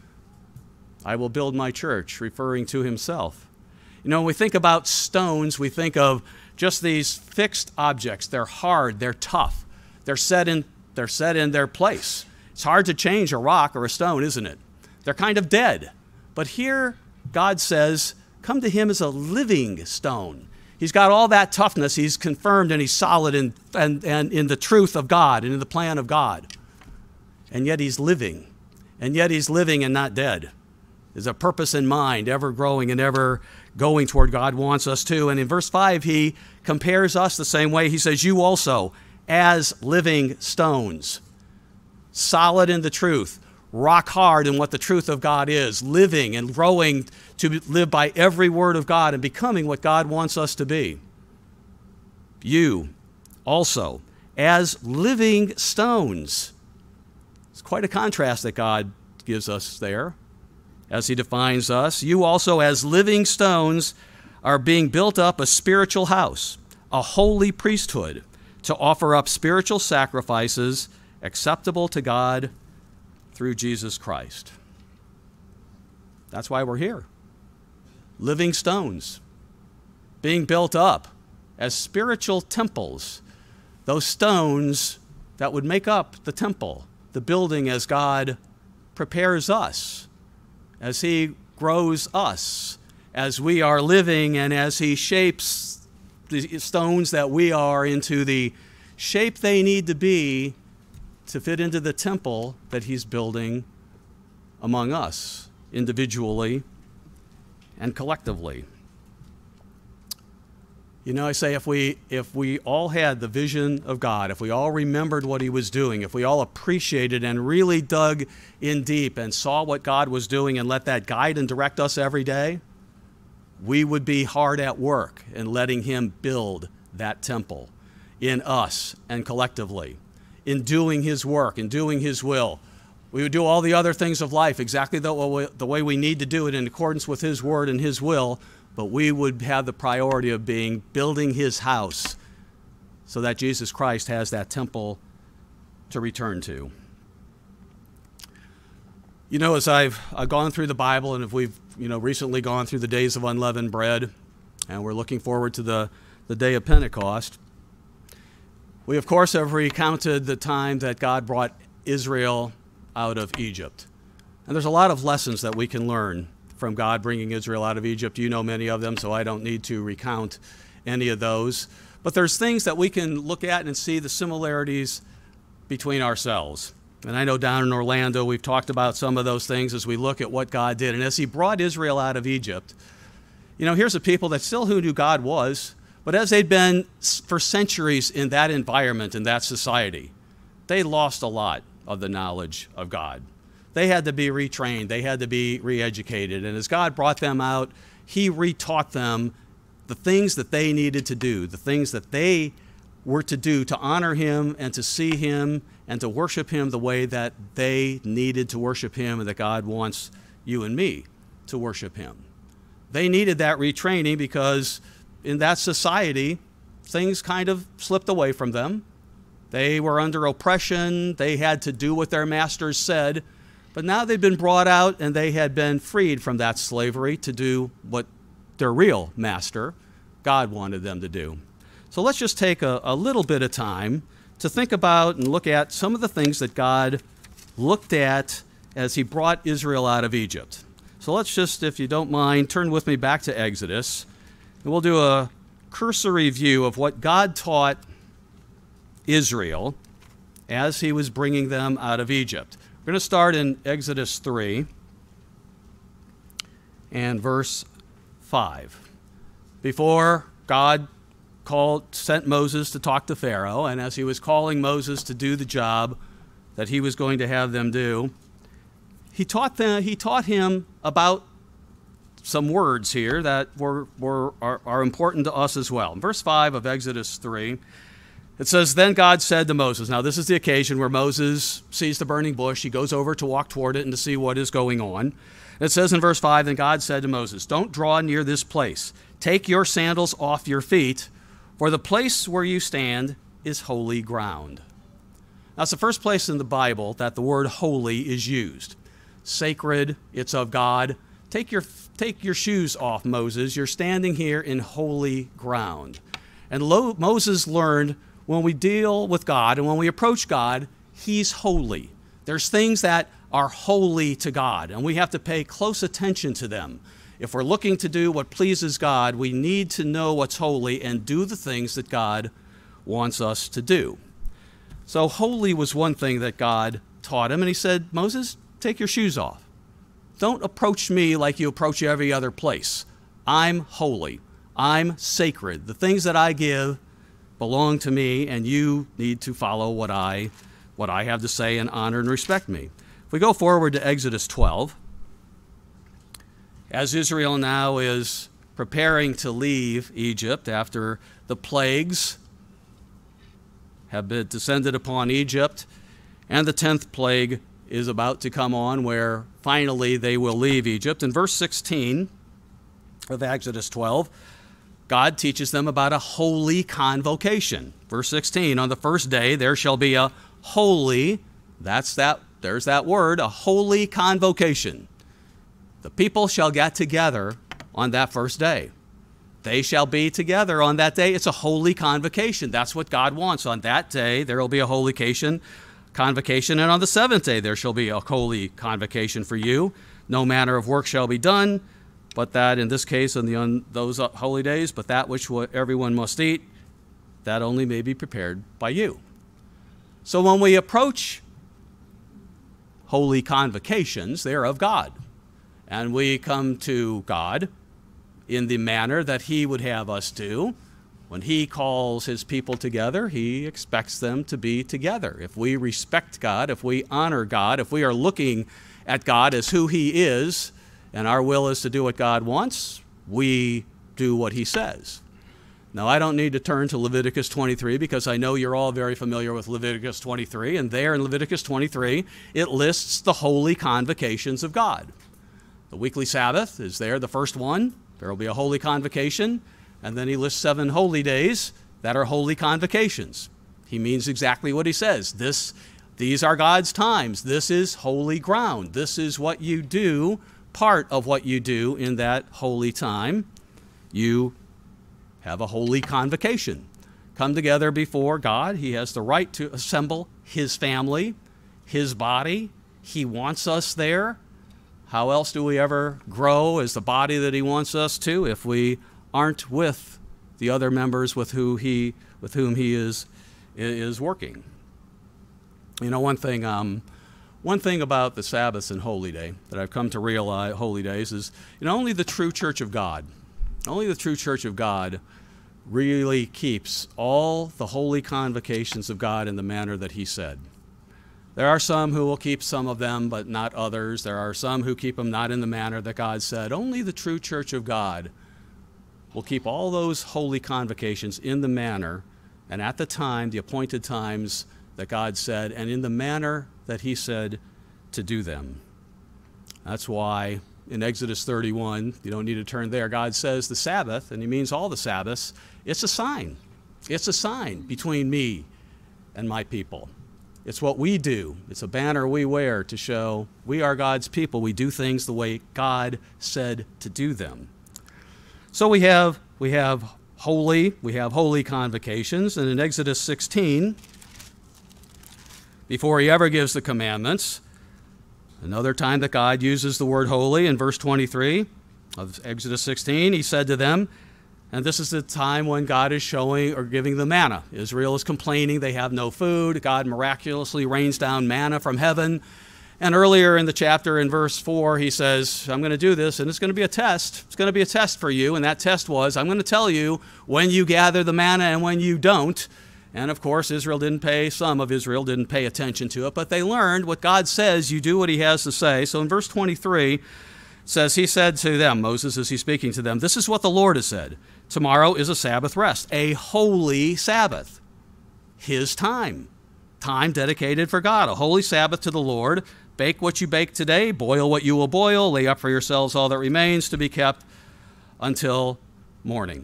I will build my church, referring to himself. You know, when we think about stones, we think of just these fixed objects. They're hard, they're tough. They're set in their place. It's hard to change a rock or a stone, isn't it? They're kind of dead. But here, God says, come to him as a living stone. He's got all that toughness. He's confirmed and he's solid and in the truth of God and in the plan of God. And yet he's living. And yet he's living and not dead. There's a purpose in mind, ever growing and ever going toward God wants us to. And in verse 5, he compares us the same way. He says, you also, as living stones, solid in the truth, rock hard in what the truth of God is, living and growing to live by every word of God and becoming what God wants us to be. You also, as living stones. It's quite a contrast that God gives us there as he defines us. You also, as living stones, are being built up a spiritual house, a holy priesthood, to offer up spiritual sacrifices acceptable to God through Jesus Christ. That's why we're here. Living stones, being built up as spiritual temples, those stones that would make up the temple, the building as God prepares us, as he grows us, as we are living and as he shapes the stones that we are into the shape they need to be to fit into the temple that he's building among us, individually and collectively. You know, I say if we all had the vision of God, if we all remembered what he was doing, if we all appreciated and really dug in deep and saw what God was doing and let that guide and direct us every day, we would be hard at work in letting him build that temple in us and collectively, in doing his work, in doing his will. We would do all the other things of life exactly the way we need to do it in accordance with his word and his will, but we would have the priority of building his house so that Jesus Christ has that temple to return to. You know, as I've gone through the Bible, and if we've recently gone through the days of unleavened bread, and we're looking forward to the day of Pentecost, we of course have recounted the time that God brought Israel out of Egypt. And there's a lot of lessons that we can learn from God bringing Israel out of Egypt. You know many of them, so I don't need to recount any of those. But there's things that we can look at and see the similarities between ourselves. And I know down in Orlando, we've talked about some of those things as we look at what God did. And as he brought Israel out of Egypt, here's a people that still knew who God was, but as they'd been for centuries in that environment, in that society, they lost a lot of the knowledge of God. They had to be retrained. They had to be re-educated. And as God brought them out, he retaught them the things that they needed to do, the things that they were to do to honor him and to see him and to worship him the way that they needed to worship him and that God wants you and me to worship him. They needed that retraining because in that society, things kind of slipped away from them. They were under oppression. They had to do what their masters said. But now they've been brought out and they had been freed from that slavery to do what their real master, God, wanted them to do. So let's just take a little bit of time to think about and look at some of the things that God looked at as he brought Israel out of Egypt. So let's just, if you don't mind, turn with me back to Exodus, and we'll do a cursory view of what God taught Israel as he was bringing them out of Egypt. We're going to start in Exodus 3 and verse 5. Before God sent Moses to talk to Pharaoh, and as he was calling Moses to do the job that he was going to have them do, he taught him about some words here that are important to us as well. In verse 5 of Exodus 3, it says, "Then God said to Moses," now this is the occasion where Moses sees the burning bush. He goes over to walk toward it and to see what is going on. It says in verse 5, "Then God said to Moses, 'Don't draw near this place. Take your sandals off your feet, for the place where you stand is holy ground.'" Now, it's the first place in the Bible that the word holy is used. Sacred, it's of God. Take your shoes off, Moses. You're standing here in holy ground. And Moses learned when we deal with God and when we approach God, he's holy. There's things that are holy to God, and we have to pay close attention to them. If we're looking to do what pleases God, we need to know what's holy and do the things that God wants us to do. So holy was one thing that God taught him, and he said, "Moses, take your shoes off. Don't approach me like you approach every other place. I'm holy. I'm sacred. The things that I give belong to me, and you need to follow what I have to say and honor and respect me." If we go forward to Exodus 12, as Israel now is preparing to leave Egypt after the plagues have been descended upon Egypt, and the 10th plague is about to come on, where finally they will leave Egypt. In verse 16 of Exodus 12, God teaches them about a holy convocation. Verse 16, "On the first day there shall be a holy," there's that word, a holy convocation. The people shall get together on that first day. They shall be together on that day. It's a holy convocation. That's what God wants. On that day there will be a holy convocation, and on the seventh day there shall be a holy convocation for you. No manner of work shall be done, but that, in this case, on those holy days, but that which everyone must eat, that only may be prepared by you. So when we approach holy convocations, they are of God. And we come to God in the manner that he would have us do. When he calls his people together, he expects them to be together. If we respect God, if we honor God, if we are looking at God as who he is, and our will is to do what God wants, we do what he says. Now, I don't need to turn to Leviticus 23 because I know you're all very familiar with Leviticus 23, and there in Leviticus 23, it lists the holy convocations of God. The weekly Sabbath is there, the first one. There will be a holy convocation, and then he lists 7 holy days that are holy convocations. He means exactly what he says. These are God's times. This is holy ground. This is what you do, part of what you do in that holy time. You have a holy convocation. Come together before God. He has the right to assemble his family, his body. He wants us there. How else do we ever grow as the body that he wants us to if we aren't with the other members with whom he is working? You know, one thing about the Sabbath and Holy Day that I've come to realize, holy days, is, only the true church of God, really keeps all the holy convocations of God in the manner that he said. There are some who will keep some of them, but not others. There are some who keep them not in the manner that God said. Only the true church of God will keep all those holy convocations in the manner and at the time, the appointed times that God said, and in the manner that he said to do them. That's why in Exodus 31, you don't need to turn there, God says the Sabbath, and he means all the Sabbaths, it's a sign. It's a sign between me and my people. It's what we do. It's a banner we wear to show we are God's people. We do things the way God said to do them. So we have holy convocations, and in Exodus 16, before he ever gives the commandments, another time that God uses the word holy, in verse 23 of Exodus 16, he said to them, and this is the time when God is showing or giving the manna. Israel is complaining they have no food. God miraculously rains down manna from heaven. And earlier in the chapter, in verse 4, he says, I'm going to do this, and it's going to be a test. It's going to be a test for you, and that test was, I'm going to tell you when you gather the manna and when you don't. And of course, some of Israel didn't pay attention to it, but they learned what God says, you do what he has to say. So in verse 23, it says, he said to them, Moses, as he's speaking to them, this is what the Lord has said. Tomorrow is a Sabbath rest, a holy Sabbath, his time dedicated for God, a holy Sabbath to the Lord. Bake what you bake today, boil what you will boil, lay up for yourselves all that remains to be kept until morning.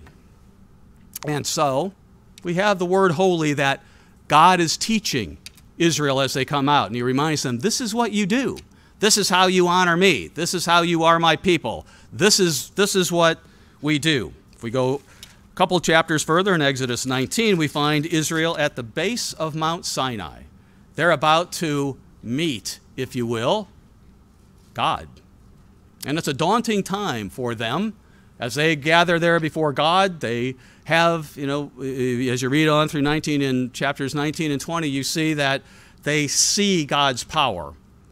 And so we have the word holy that God is teaching Israel as they come out. And he reminds them, this is what you do. This is how you honor me. This is how you are my people. This is what we do. If we go a couple chapters further in Exodus 19, we find Israel at the base of Mount Sinai. They're about to meet, if you will, God. And it's a daunting time for them. As they gather there before God, they have, as you read on through chapters 19 and 20, you see that they see God's power.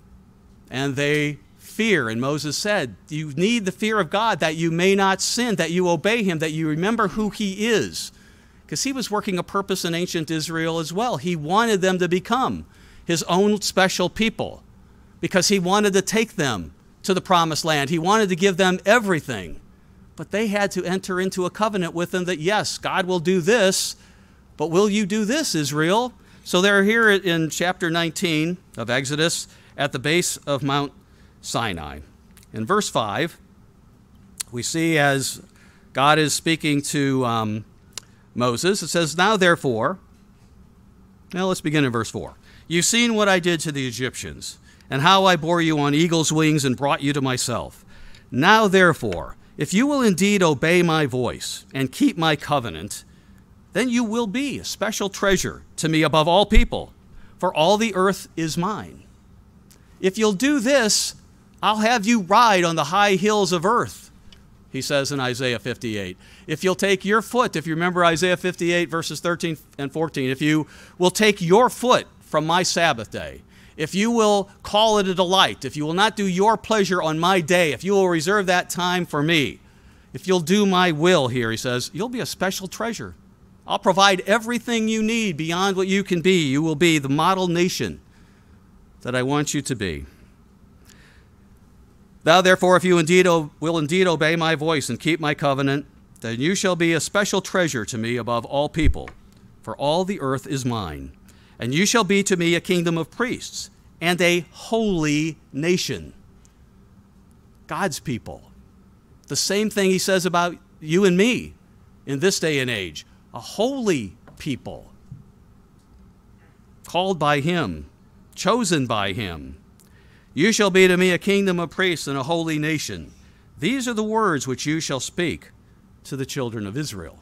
And they fear. And Moses said, you need the fear of God that you may not sin, that you obey him, that you remember who he is. Because he was working a purpose in ancient Israel as well. He wanted them to become his own special people because he wanted to take them to the promised land. He wanted to give them everything. But they had to enter into a covenant with him that, yes, God will do this, but will you do this, Israel? So they're here in chapter 19 of Exodus at the base of Mount Sinai. In verse 5, we see as God is speaking to Moses, it says, now let's begin in verse 4. You've seen what I did to the Egyptians, and how I bore you on eagle's wings and brought you to myself. Now therefore, if you will indeed obey my voice and keep my covenant, then you will be a special treasure to me above all people, for all the earth is mine. If you'll do this, I'll have you ride on the high hills of earth, he says in Isaiah 58. If you'll take your foot, if you remember Isaiah 58, verses 13 and 14, if you will take your foot from my Sabbath day, if you will call it a delight, if you will not do your pleasure on my day, if you will reserve that time for me, if you'll do my will here, he says, you'll be a special treasure. I'll provide everything you need beyond what you can be. You will be the model nation that I want you to be. Thou therefore, if you will indeed obey my voice and keep my covenant, then you shall be a special treasure to me above all people, for all the earth is mine. And you shall be to me a kingdom of priests and a holy nation. God's people. The same thing he says about you and me in this day and age. A holy people. Called by him. Chosen by him. You shall be to me a kingdom of priests and a holy nation. These are the words which you shall speak to the children of Israel.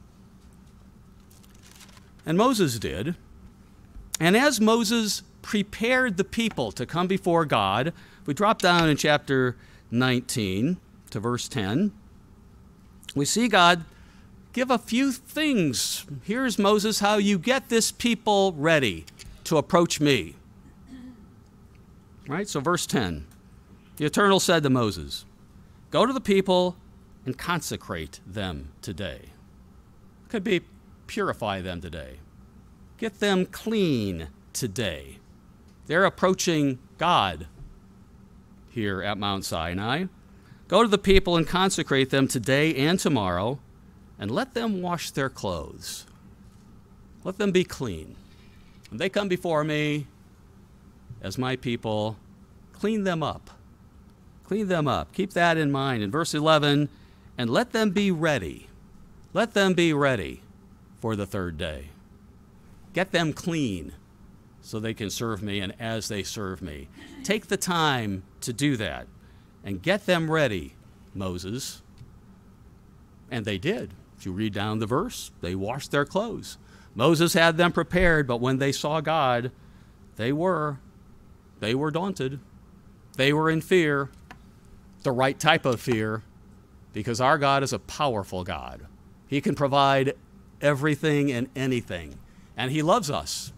And Moses did. And as Moses prepared the people to come before God, we drop down in chapter 19 to verse 10. We see God give a few things. Here's Moses, how you get this people ready to approach me. Right? So verse 10. The Eternal said to Moses, go to the people and consecrate them today. Could be purify them today. Get them clean today. They're approaching God here at Mount Sinai. Go to the people and consecrate them today and tomorrow, and let them wash their clothes. Let them be clean. When they come before me as my people, clean them up. Clean them up. Keep that in mind. In verse 11, and let them be ready. Let them be ready for the third day. Get them clean so they can serve me and as they serve me. Take the time to do that and get them ready, Moses. And they did. If you read down the verse, they washed their clothes. Moses had them prepared, but when they saw God, they were daunted. They were in fear, the right type of fear, because our God is a powerful God. He can provide everything and anything, and he loves us.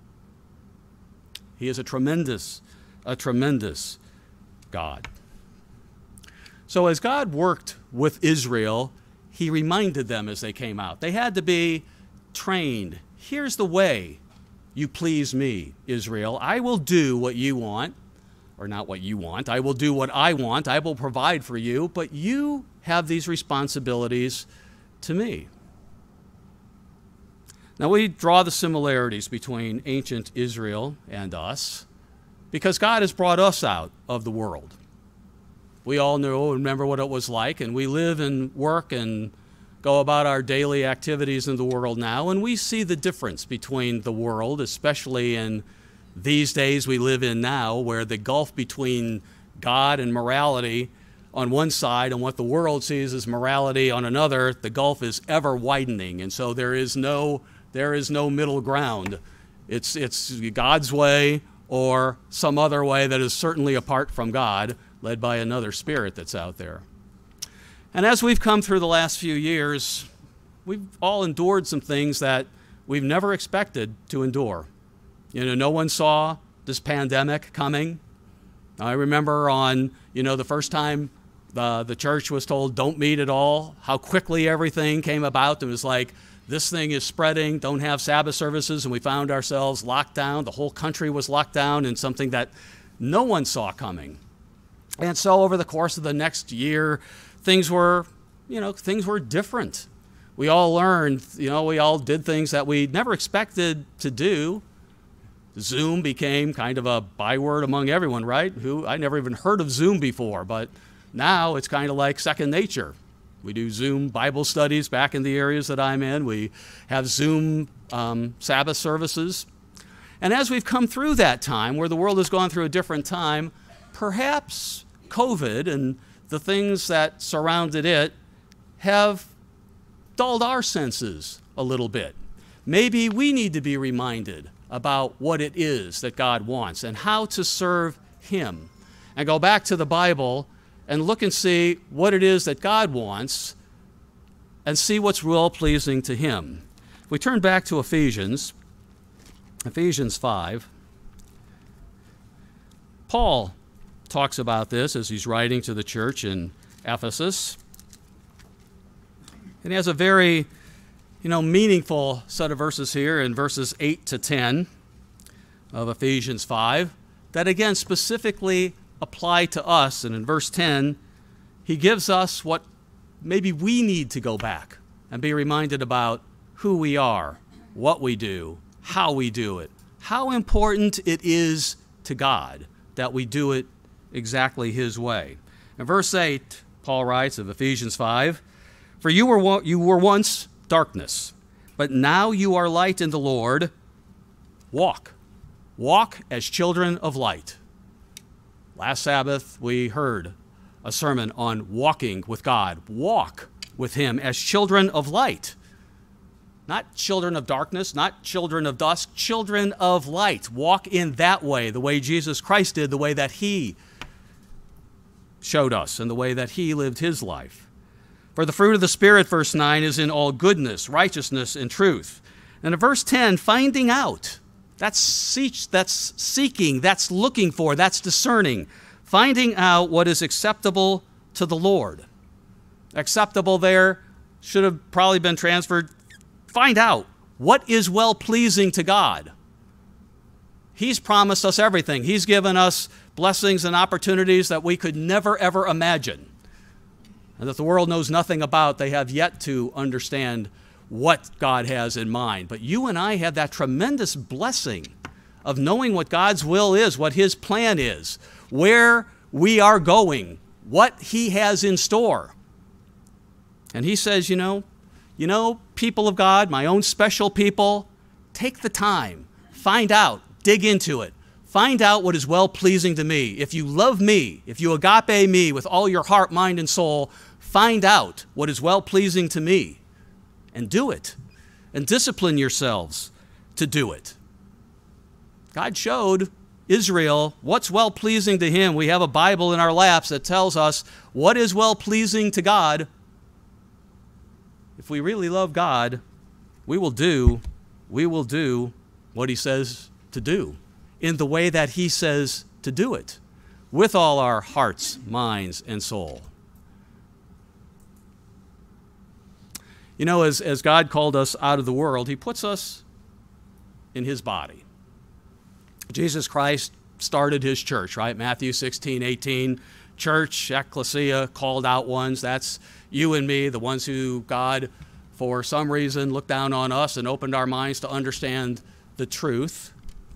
He is a tremendous God. So as God worked with Israel, he reminded them as they came out. They had to be trained. Here's the way you please me, Israel. I will do what you want, or not what you want. I will do what I want. I will provide for you, but you have these responsibilities to me. Now we draw the similarities between ancient Israel and us because God has brought us out of the world. We all know and remember what it was like, and we live and work and go about our daily activities in the world now, and we see the difference between the world, especially in these days we live in now, where the gulf between God and morality on one side and what the world sees as morality on another, the gulf is ever widening, and so there is no middle ground. It's God's way or some other way that is certainly apart from God, led by another spirit that's out there. And as we've come through the last few years, we've all endured some things that we've never expected to endure. You know, no one saw this pandemic coming. I remember on, the first time the church was told don't meet at all, how quickly everything came about. It was like, this thing is spreading, don't have Sabbath services, and we found ourselves locked down. The whole country was locked down in something that no one saw coming. And so over the course of the next year, things were different. We all learned, we all did things that we never expected to do. Zoom became kind of a byword among everyone, right? I never even heard of Zoom before, but now it's kind of like second nature. We do Zoom Bible studies back in the areas that I'm in. We have Zoom Sabbath services. And as we've come through that time, where the world has gone through a different time, perhaps COVID and the things that surrounded it have dulled our senses a little bit. Maybe we need to be reminded about what it is that God wants and how to serve him. And go back to the Bible and look and see what it is that God wants and see what's real pleasing to him. If we turn back to Ephesians 5, Paul talks about this as he's writing to the church in Ephesus. And he has a very, meaningful set of verses here in verses 8 to 10 of Ephesians 5 that, again, specifically apply to us. And in verse 10, he gives us what maybe we need to go back and be reminded about who we are, what we do, how we do it, how important it is to God that we do it exactly his way. In verse 8, Paul writes of Ephesians 5, "For you were once darkness, but now you are light in the Lord. Walk as children of light." Last Sabbath, we heard a sermon on walking with God. Walk with him as children of light. Not children of darkness, not children of dusk, children of light. Walk in that way, the way Jesus Christ did, the way that he showed us, and the way that he lived his life. For the fruit of the Spirit, verse 9, is in all goodness, righteousness, and truth. And in verse 10, finding out. That's seeking, that's looking for, that's discerning. Finding out what is acceptable to the Lord. Acceptable there should have probably been transferred. Find out what is well-pleasing to God. He's promised us everything. He's given us blessings and opportunities that we could never, ever imagine, and that the world knows nothing about. They have yet to understand what God has in mind. But you and I have that tremendous blessing of knowing what God's will is, what his plan is, where we are going, what he has in store. And he says, people of God, my own special people, Take the time. Find out. Dig into it. Find out what is well-pleasing to me. If you love me, if you agape me with all your heart, mind, and soul, find out what is well-pleasing to me and do it. And discipline yourselves to do it. God showed Israel what's well-pleasing to him. We have a Bible in our laps that tells us what is well-pleasing to God. If we really love God, we will do what he says to do in the way that he says to do it, with all our hearts, minds, and soul. You know, as God called us out of the world, he puts us in his body. Jesus Christ started his church, right? Matthew 16:18, church, ecclesia, called out ones. That's you and me, the ones who God, for some reason, looked down on us and opened our minds to understand the truth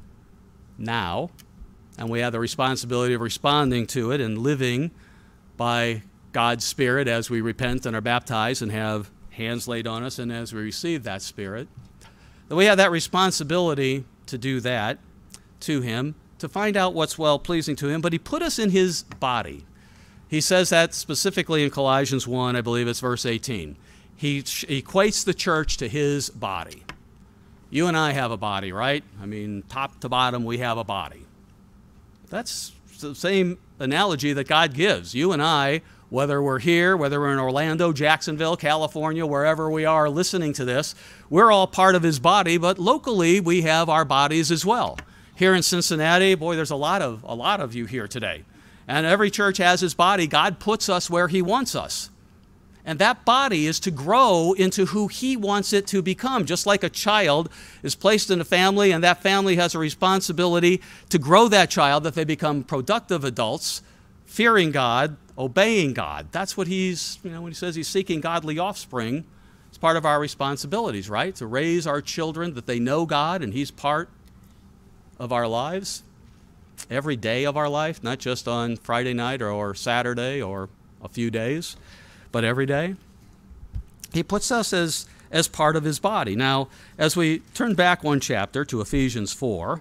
now. And we have the responsibility of responding to it and living by God's Spirit as we repent and are baptized and have hands laid on us and as we receive that Spirit. That we have that responsibility to do that to him, to find out what's well-pleasing to him, but he put us in his body. He says that specifically in Colossians 1, I believe it's verse 18. He equates the church to his body. You and I have a body, right? I mean, top to bottom, we have a body. That's the same analogy that God gives. You and I, whether we're here, whether we're in Orlando, Jacksonville, California, wherever we are listening to this, we're all part of his body, but locally we have our bodies as well. Here in Cincinnati, boy, there's a lot of you here today. And every church has his body. God puts us where he wants us. And that body is to grow into who he wants it to become. Just like a child is placed in a family and that family has a responsibility to grow that child, that they become productive adults, fearing God, obeying God. That's what he's, when he says he's seeking godly offspring, it's part of our responsibilities, right? To raise our children that they know God and he's part of our lives, every day of our life, not just on Friday night or Saturday or a few days, but every day. He puts us as part of his body. Now, as we turn back one chapter to Ephesians 4,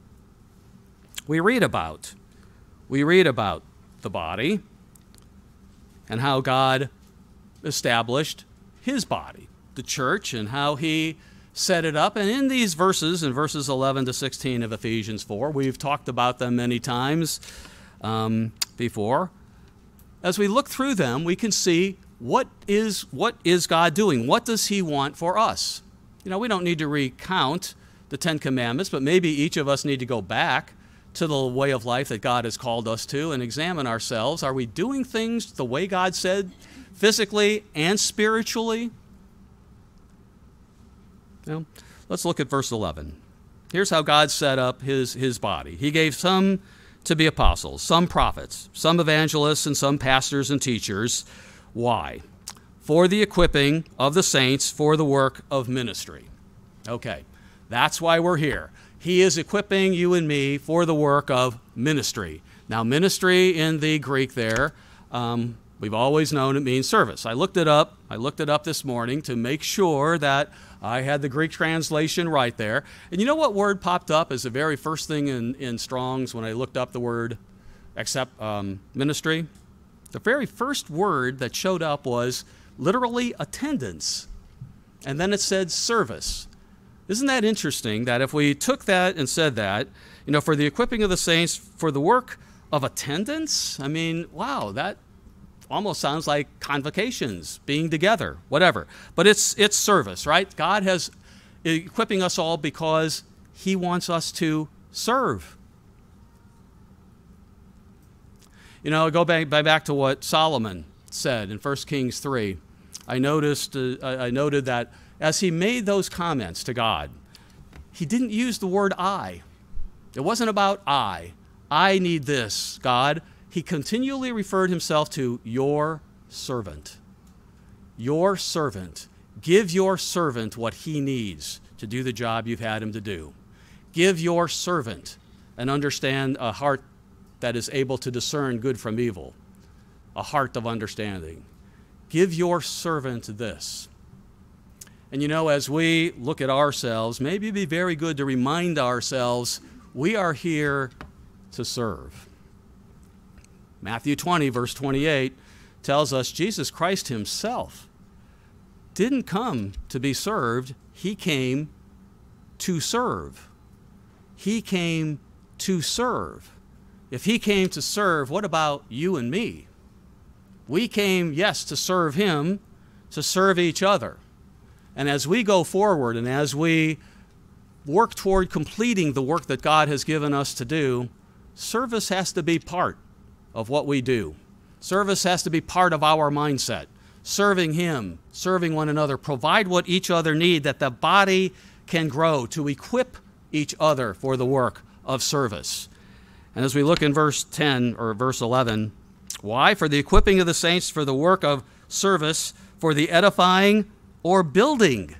we read about the body and how God established his body, the church, and how he set it up. And in these verses, in verses 11 to 16 of Ephesians 4, we've talked about them many times before. As we look through them, we can see what is God doing? What does he want for us? We don't need to recount the Ten Commandments, but maybe each of us need to go back to the way of life that God has called us to and examine ourselves. Are we doing things the way God said, physically and spiritually? Let's look at verse 11. Here's how God set up his body. He gave some to be apostles, some prophets, some evangelists, and some pastors and teachers. Why? For the equipping of the saints for the work of ministry. Okay, that's why we're here. He is equipping you and me for the work of ministry. Now, ministry in the Greek there, we've always known it means service. I looked it up this morning to make sure that I had the Greek translation right there. And you know what word popped up as the very first thing in Strong's when I looked up the word ministry? The very first word that showed up was literally attendance. And then it said service. Isn't that interesting that if we took that and said that, for the equipping of the saints for the work of attendance? I mean, wow, that almost sounds like convocations, being together, whatever. But it's service, right? God has equipping us all because he wants us to serve. Go back to what Solomon said in 1 Kings 3. I noted that as he made those comments to God, he didn't use the word I. It wasn't about I need this, God. He continually referred himself to your servant. Your servant. Give your servant what he needs to do the job you've had him to do. Give your servant and understand a heart that is able to discern good from evil, a heart of understanding. Give your servant this. And as we look at ourselves, maybe it'd be very good to remind ourselves we are here to serve. Matthew 20, verse 28 tells us Jesus Christ himself didn't come to be served. He came to serve. He came to serve. If he came to serve, what about you and me? We came, yes, to serve him, to serve each other. And as we go forward and as we work toward completing the work that God has given us to do, service has to be part of what we do. Service has to be part of our mindset. Serving him, serving one another, provide what each other need that the body can grow, to equip each other for the work of service. And as we look in verse 10 or verse 11, why? For the equipping of the saints for the work of service, for the edifying or building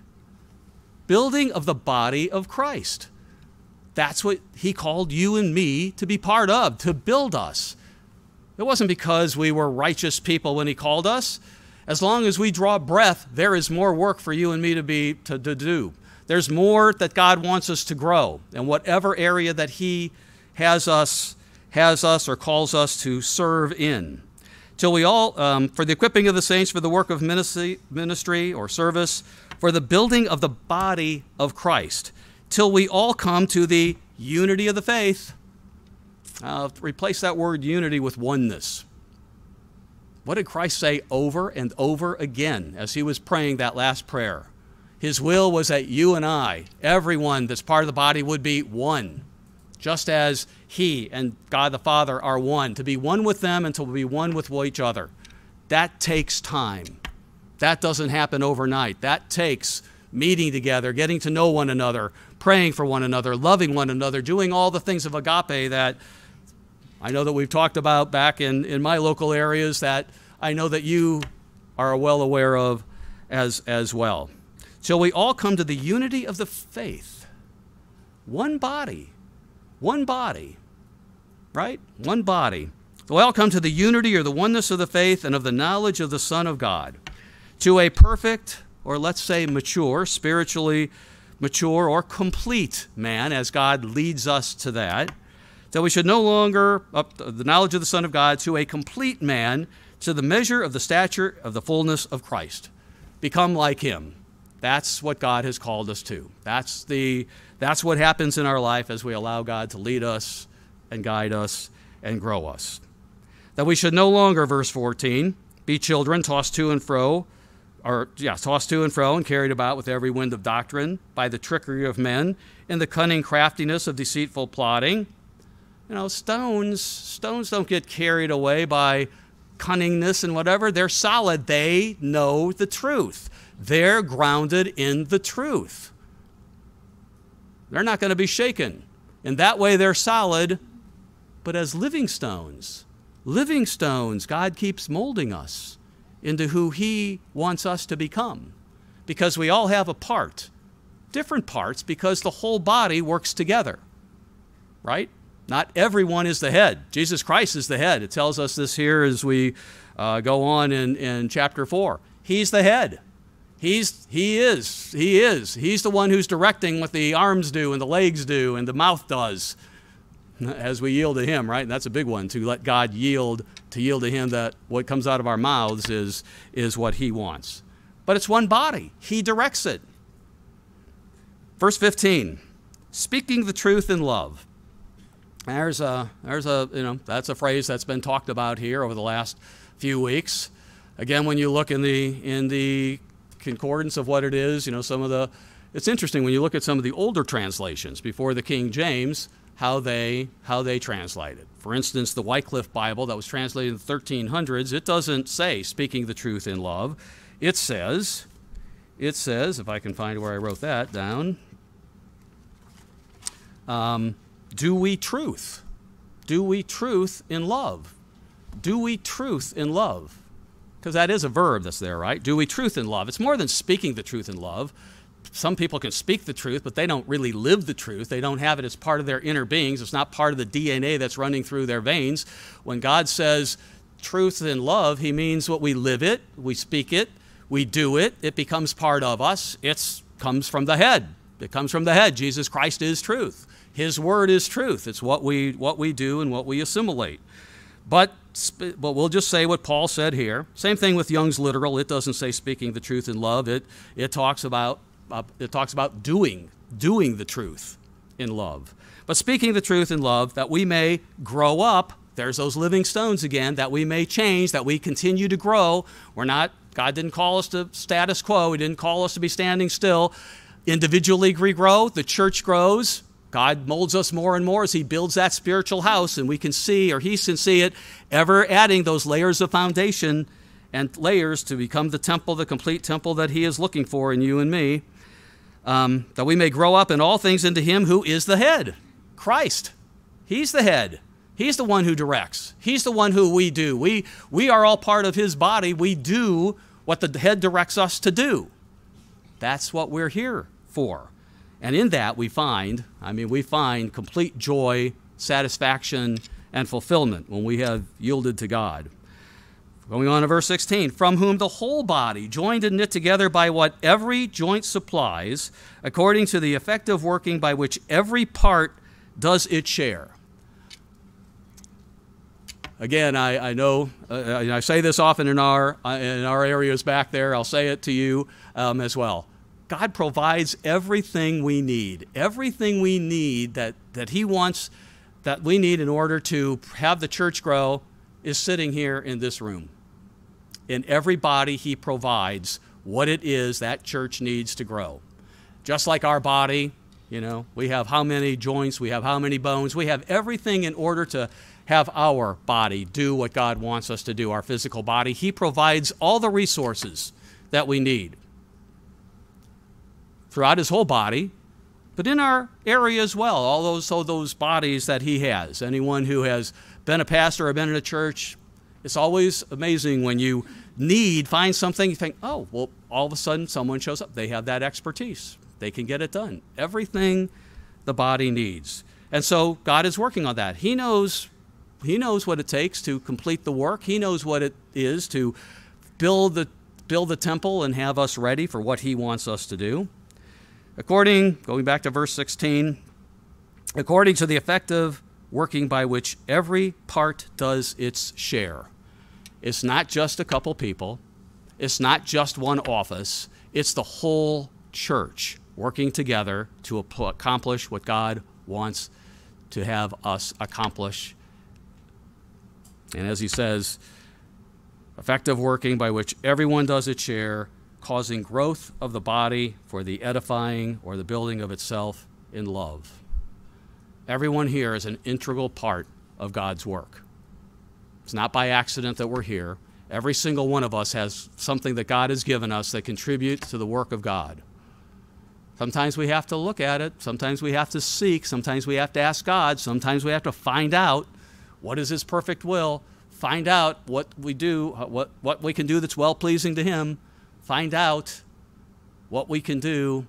of the body of Christ. That's what he called you and me to be part of, to build us. It wasn't because we were righteous people when he called us. As long as we draw breath, there is more work for you and me to do. There's more that God wants us to grow in whatever area that he has us or calls us to serve in. Till we all, for the equipping of the saints for the work of ministry or service, for the building of the body of Christ, till we all come to the unity of the faith. Replace that word unity with oneness. What did Christ say over and over again as he was praying that last prayer? His will was that you and I, everyone that's part of the body, would be one, just as he and God the Father are one, to be one with them and to be one with each other. That takes time. That doesn't happen overnight. That takes meeting together, getting to know one another, praying for one another, loving one another, doing all the things of agape that I know that we've talked about back in my local areas, that I know that you are well aware of as well. Till we all come to the unity of the faith. One body, right? One body. Till we all come to the unity or the oneness of the faith and of the knowledge of the Son of God, to a perfect, or let's say mature, spiritually mature or complete man, as God leads us to that we should no longer, up the knowledge of the Son of God, to a complete man, to the measure of the stature of the fullness of Christ. Become like him. That's what God has called us to. That's what happens in our life as we allow God to lead us and guide us and grow us. That we should no longer, verse 14, be children tossed to and fro and carried about with every wind of doctrine by the trickery of men in the cunning craftiness of deceitful plotting. Stones don't get carried away by cunningness and whatever. They're solid. They know the truth. They're grounded in the truth. They're not going to be shaken. In that way, they're solid. But as living stones, God keeps molding us into who he wants us to become. Because we all have a part, different parts, because the whole body works together, right? Not everyone is the head. Jesus Christ is the head. It tells us this here as we go on in chapter 4. He's the head. He is. He's the one who's directing what the arms do and the legs do and the mouth does as we yield to him, right? And that's a big one, to let God yield to him, that what comes out of our mouths is what he wants. But it's one body. He directs it. Verse 15, speaking the truth in love. That's a phrase that's been talked about here over the last few weeks. Again, when you look in the concordance of what it is, it's interesting when you look at some of the older translations before the King James, how they translate it. For instance, the Wycliffe Bible that was translated in the 1300s, it doesn't say speaking the truth in love. It says, if I can find where I wrote that down, do we truth in love? Do we truth in love? Because that is a verb that's there, right? Do we truth in love? It's more than speaking the truth in love. Some people can speak the truth, but they don't really live the truth. They don't have it as part of their inner beings. It's not part of the DNA that's running through their veins. When God says truth in love, he means what we live it, we speak it, we do it, it becomes part of us. It comes from the head. It comes from the head. Jesus Christ is truth. His word is truth. It's what we do and what we assimilate. But we'll just say what Paul said here. Same thing with Young's literal. It doesn't say speaking the truth in love. It talks about doing the truth in love. But speaking the truth in love, that we may grow up. There's those living stones again, that we may change, that we continue to grow. God didn't call us to status quo. He didn't call us to be standing still. Individually we grow, the church grows. God molds us more and more as he builds that spiritual house, and we can see, or he can see it, ever adding those layers of foundation and layers to become the temple, the complete temple that he is looking for in you and me, that we may grow up in all things into him who is the head, Christ. He's the head. He's the one who directs. He's the one who we do. We are all part of his body. We do what the head directs us to do. That's what we're here for. And in that we find complete joy, satisfaction, and fulfillment when we have yielded to God. Going on to verse 16, from whom the whole body, joined and knit together by what every joint supplies, according to the effective working by which every part does its share. Again, I know I say this often in our areas back there. I'll say it to you as well. God provides everything we need that he wants, that we need in order to have the church grow, is sitting here in this room. In every body, he provides what it is that church needs to grow. Just like our body, we have how many joints, we have how many bones, we have everything in order to have our body do what God wants us to do, our physical body. He provides all the resources that we need throughout his whole body, but in our area as well, all those bodies that he has. Anyone who has been a pastor or been in a church, it's always amazing when you find something, you think, oh, well, all of a sudden someone shows up. They have that expertise. They can get it done. Everything the body needs. And so God is working on that. He knows what it takes to complete the work. He knows what it is to build the temple and have us ready for what he wants us to do. Going back to verse 16, according to the effective working by which every part does its share. It's not just a couple people. It's not just one office. It's the whole church working together to accomplish what God wants to have us accomplish. And as he says, effective working by which everyone does its share, causing growth of the body for the edifying or the building of itself in love. Everyone here is an integral part of God's work. It's not by accident that we're here. Every single one of us has something that God has given us that contributes to the work of God. Sometimes we have to look at it. Sometimes we have to seek. Sometimes we have to ask God. Sometimes we have to find out what is his perfect will. Find out what we do, what we can do that's well-pleasing to him. Find out what we can do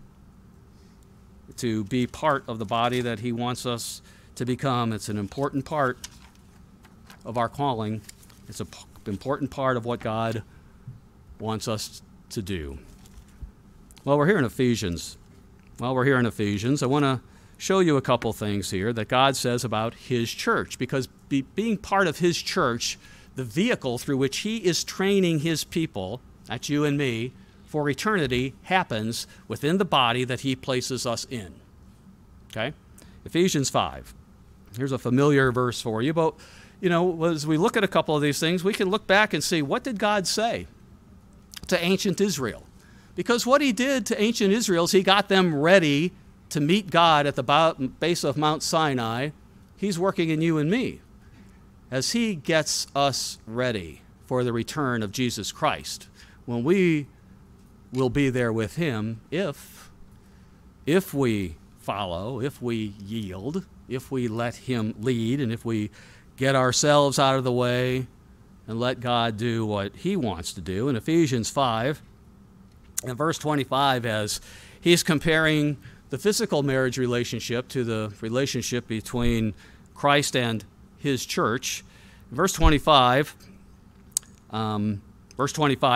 to be part of the body that he wants us to become. It's an important part of our calling. It's an important part of what God wants us to do. Well, we're here in Ephesians. I want to show you a couple things here that God says about his church, because being part of his church, the vehicle through which he is training his people, that's you and me, for eternity, happens within the body that he places us in. Okay? Ephesians 5. Here's a familiar verse for you, but as we look at a couple of these things, we can look back and see, what did God say to ancient Israel? Because what he did to ancient Israel is he got them ready to meet God at the base of Mount Sinai. He's working in you and me as he gets us ready for the return of Jesus Christ, when we will be there with him if we follow, if we yield, if we let him lead, and if we get ourselves out of the way and let God do what he wants to do. In Ephesians 5, in verse 25, as he's comparing the physical marriage relationship to the relationship between Christ and his church. Verse 25,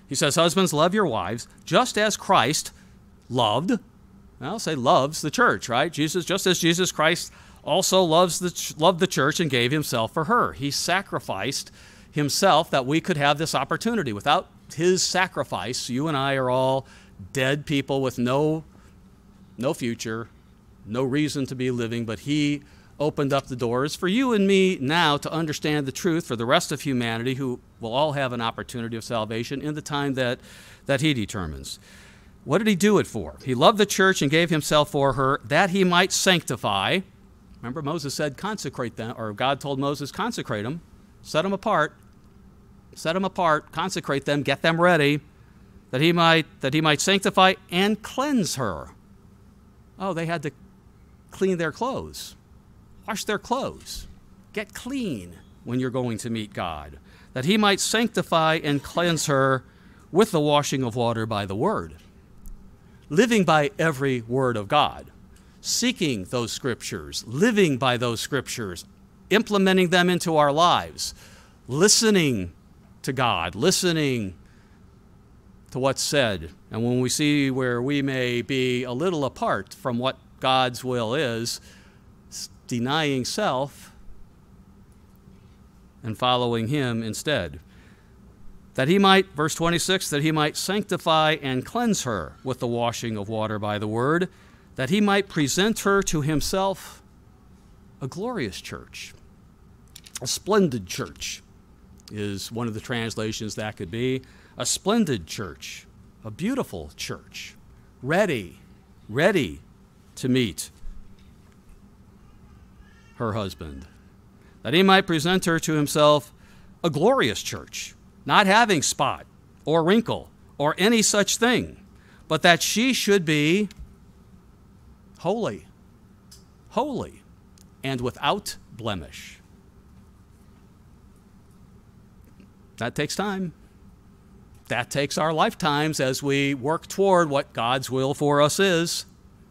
He says, husbands, love your wives, just as Christ loved, I'll say loves the church, right? Just as Jesus Christ also loved the church and gave himself for her. He sacrificed himself that we could have this opportunity. Without his sacrifice, you and I are all dead people with no future, no reason to be living, but he opened up the doors for you and me now to understand the truth for the rest of humanity, who will all have an opportunity of salvation in the time that he determines. What did he do it for? He loved the church and gave himself for her that he might sanctify. Remember, Moses said, consecrate them, or God told Moses, consecrate them, set them apart, consecrate them, get them ready, that he might sanctify and cleanse her. Oh, they had to clean their clothes, wash their clothes, get clean when you're going to meet God, that he might sanctify and cleanse her with the washing of water by the word. Living by every word of God, seeking those scriptures, living by those scriptures, implementing them into our lives, listening to God, listening to what's said. And when we see where we may be a little apart from what God's will is, denying self and following him instead. That he might, verse 26, that he might sanctify and cleanse her with the washing of water by the word, that he might present her to himself a glorious church. A splendid church is one of the translations that could be. A splendid church, a beautiful church, ready to meet her husband. That he might present her to himself a glorious church, not having spot or wrinkle or any such thing, but that she should be holy, and without blemish. That takes time. That takes our lifetimes as we work toward what God's will for us is.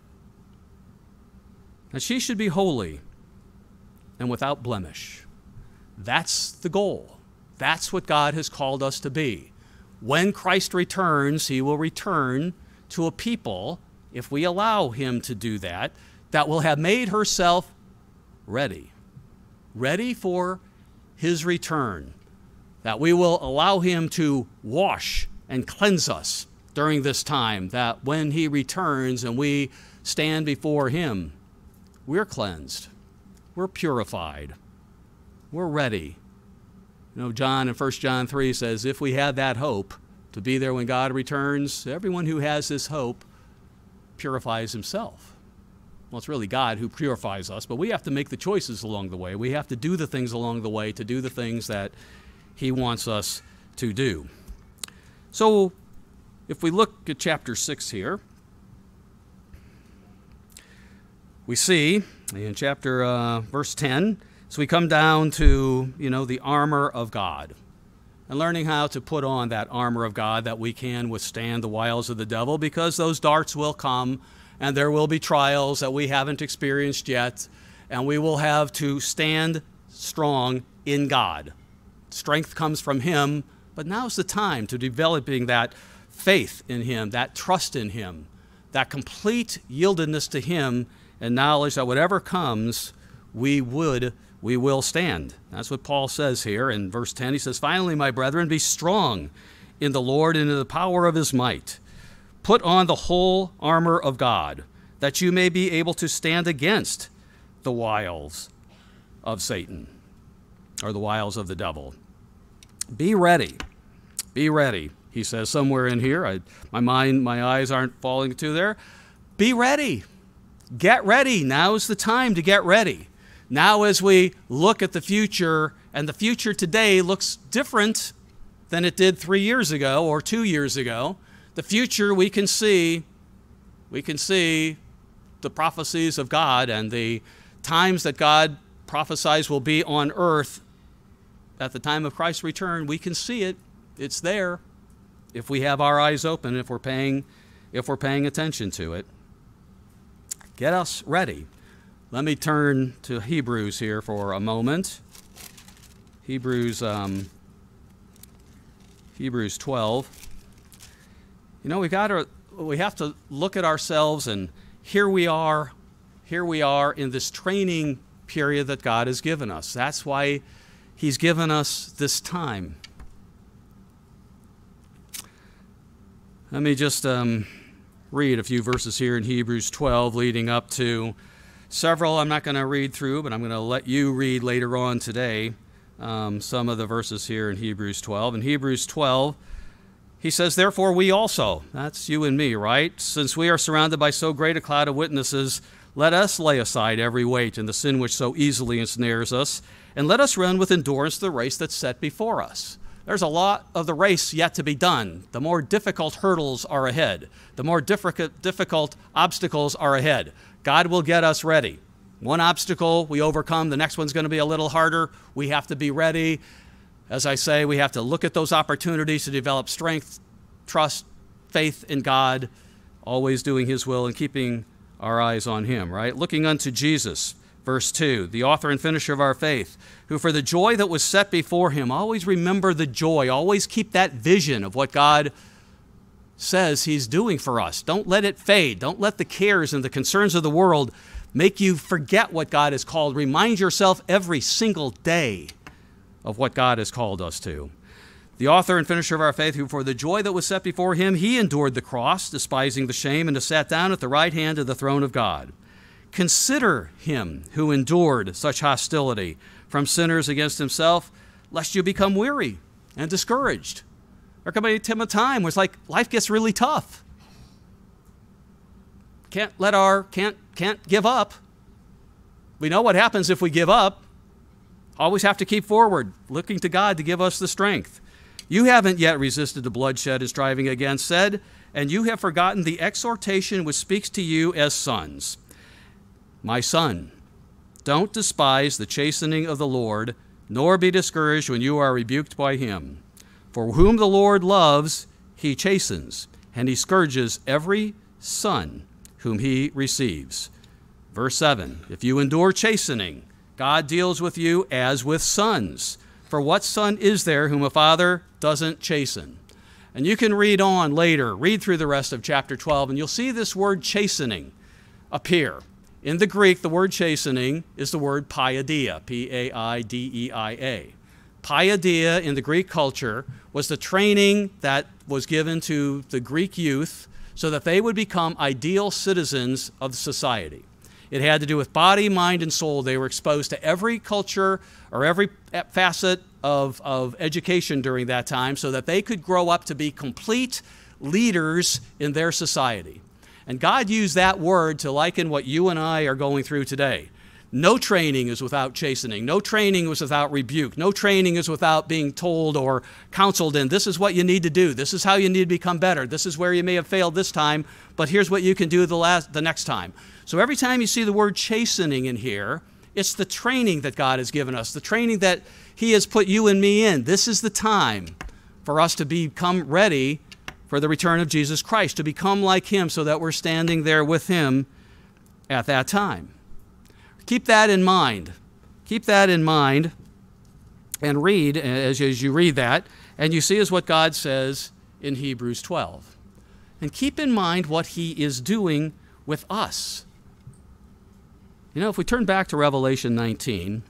And she should be holy and without blemish. That's the goal. That's what God has called us to be. When Christ returns, he will return to a people, if we allow him to do that, that will have made herself ready for his return, that we will allow him to wash and cleanse us during this time, that when he returns and we stand before him, we're cleansed, we're purified, we're ready. You know, John in 1 John 3 says, if we have that hope to be there when God returns, everyone who has this hope purifies himself. Well, it's really God who purifies us, but we have to make the choices along the way. We have to do the things along the way to do the things that he wants us to do. So if we look at chapter 6 here, we see in chapter verse 10, so we come down to, the armor of God and learning how to put on that armor of God that we can withstand the wiles of the devil, because those darts will come and there will be trials that we haven't experienced yet, and we will have to stand strong in God. Strength comes from him, but now's the time to developing that faith in him, that trust in him, that complete yieldedness to him, and knowledge that whatever comes, we will stand. That's what Paul says here in verse 10. He says, finally, my brethren, be strong in the Lord and in the power of his might. Put on the whole armor of God, that you may be able to stand against the wiles of Satan, or the wiles of the devil. Be ready. Be ready. He says somewhere in here, my eyes aren't falling to there. Be ready. Get ready. Now's the time to get ready. Now as we look at the future, and the future today looks different than it did 3 years ago or 2 years ago, the future we can see the prophecies of God and the times that God prophesies will be on earth at the time of Christ's return. We can see it. It's there if we have our eyes open, if we're paying attention to it. Get us ready. Let me turn to Hebrews here for a moment. Hebrews 12. You know, we have to look at ourselves, and here we are in this training period that God has given us. That's why He's given us this time. Let me just read a few verses here in Hebrews 12, leading up to several I'm not going to read through, but I'm going to let you read later on today some of the verses here in Hebrews 12. In Hebrews 12, he says, "Therefore we also," that's you and me, right? "Since we are surrounded by so great a cloud of witnesses, let us lay aside every weight and the sin which so easily ensnares us, and let us run with endurance the race that's set before us." There's a lot of the race yet to be done. The more difficult hurdles are ahead. The more difficult obstacles are ahead. God will get us ready. One obstacle we overcome, the next one's going to be a little harder. We have to be ready. As I say, we have to look at those opportunities to develop strength, trust, faith in God, always doing His will and keeping our eyes on Him, right? Looking unto Jesus. Verse 2, "The author and finisher of our faith, who for the joy that was set before Him," always remember the joy, always keep that vision of what God says He's doing for us. Don't let it fade. Don't let the cares and the concerns of the world make you forget what God has called. Remind yourself every single day of what God has called us to. "The author and finisher of our faith, who for the joy that was set before Him, He endured the cross, despising the shame, and has sat down at the right hand of the throne of God. Consider Him who endured such hostility from sinners against Himself, lest you become weary and discouraged." There could be a time where it's like life gets really tough. Can't give up. We know what happens if we give up. Always have to keep forward, looking to God to give us the strength. "You haven't yet resisted the bloodshed and striving against said, and you have forgotten the exhortation which speaks to you as sons. My son, don't despise the chastening of the Lord, nor be discouraged when you are rebuked by Him. For whom the Lord loves, He chastens, and He scourges every son whom He receives." Verse 7, "If you endure chastening, God deals with you as with sons. For what son is there whom a father doesn't chasten?" And you can read on later, read through the rest of chapter 12, and you'll see this word chastening appear. In the Greek, the word chastening is the word paideia, P-A-I-D-E-I-A. Paideia in the Greek culture was the training that was given to the Greek youth so that they would become ideal citizens of society. It had to do with body, mind, and soul. They were exposed to every culture or every facet of education during that time so that they could grow up to be complete leaders in their society. And God used that word to liken what you and I are going through today. No training is without chastening. No training is without rebuke. No training is without being told or counseled in, this is what you need to do. This is how you need to become better. This is where you may have failed this time, but here's what you can do the next time. So every time you see the word chastening in here, it's the training that God has given us, the training that He has put you and me in. This is the time for us to become ready for the return of Jesus Christ, to become like Him so that we're standing there with Him at that time. Keep that in mind. Keep that in mind and read as you read that, and you see is what God says in Hebrews 12. And keep in mind what He is doing with us. You know, if we turn back to Revelation 19,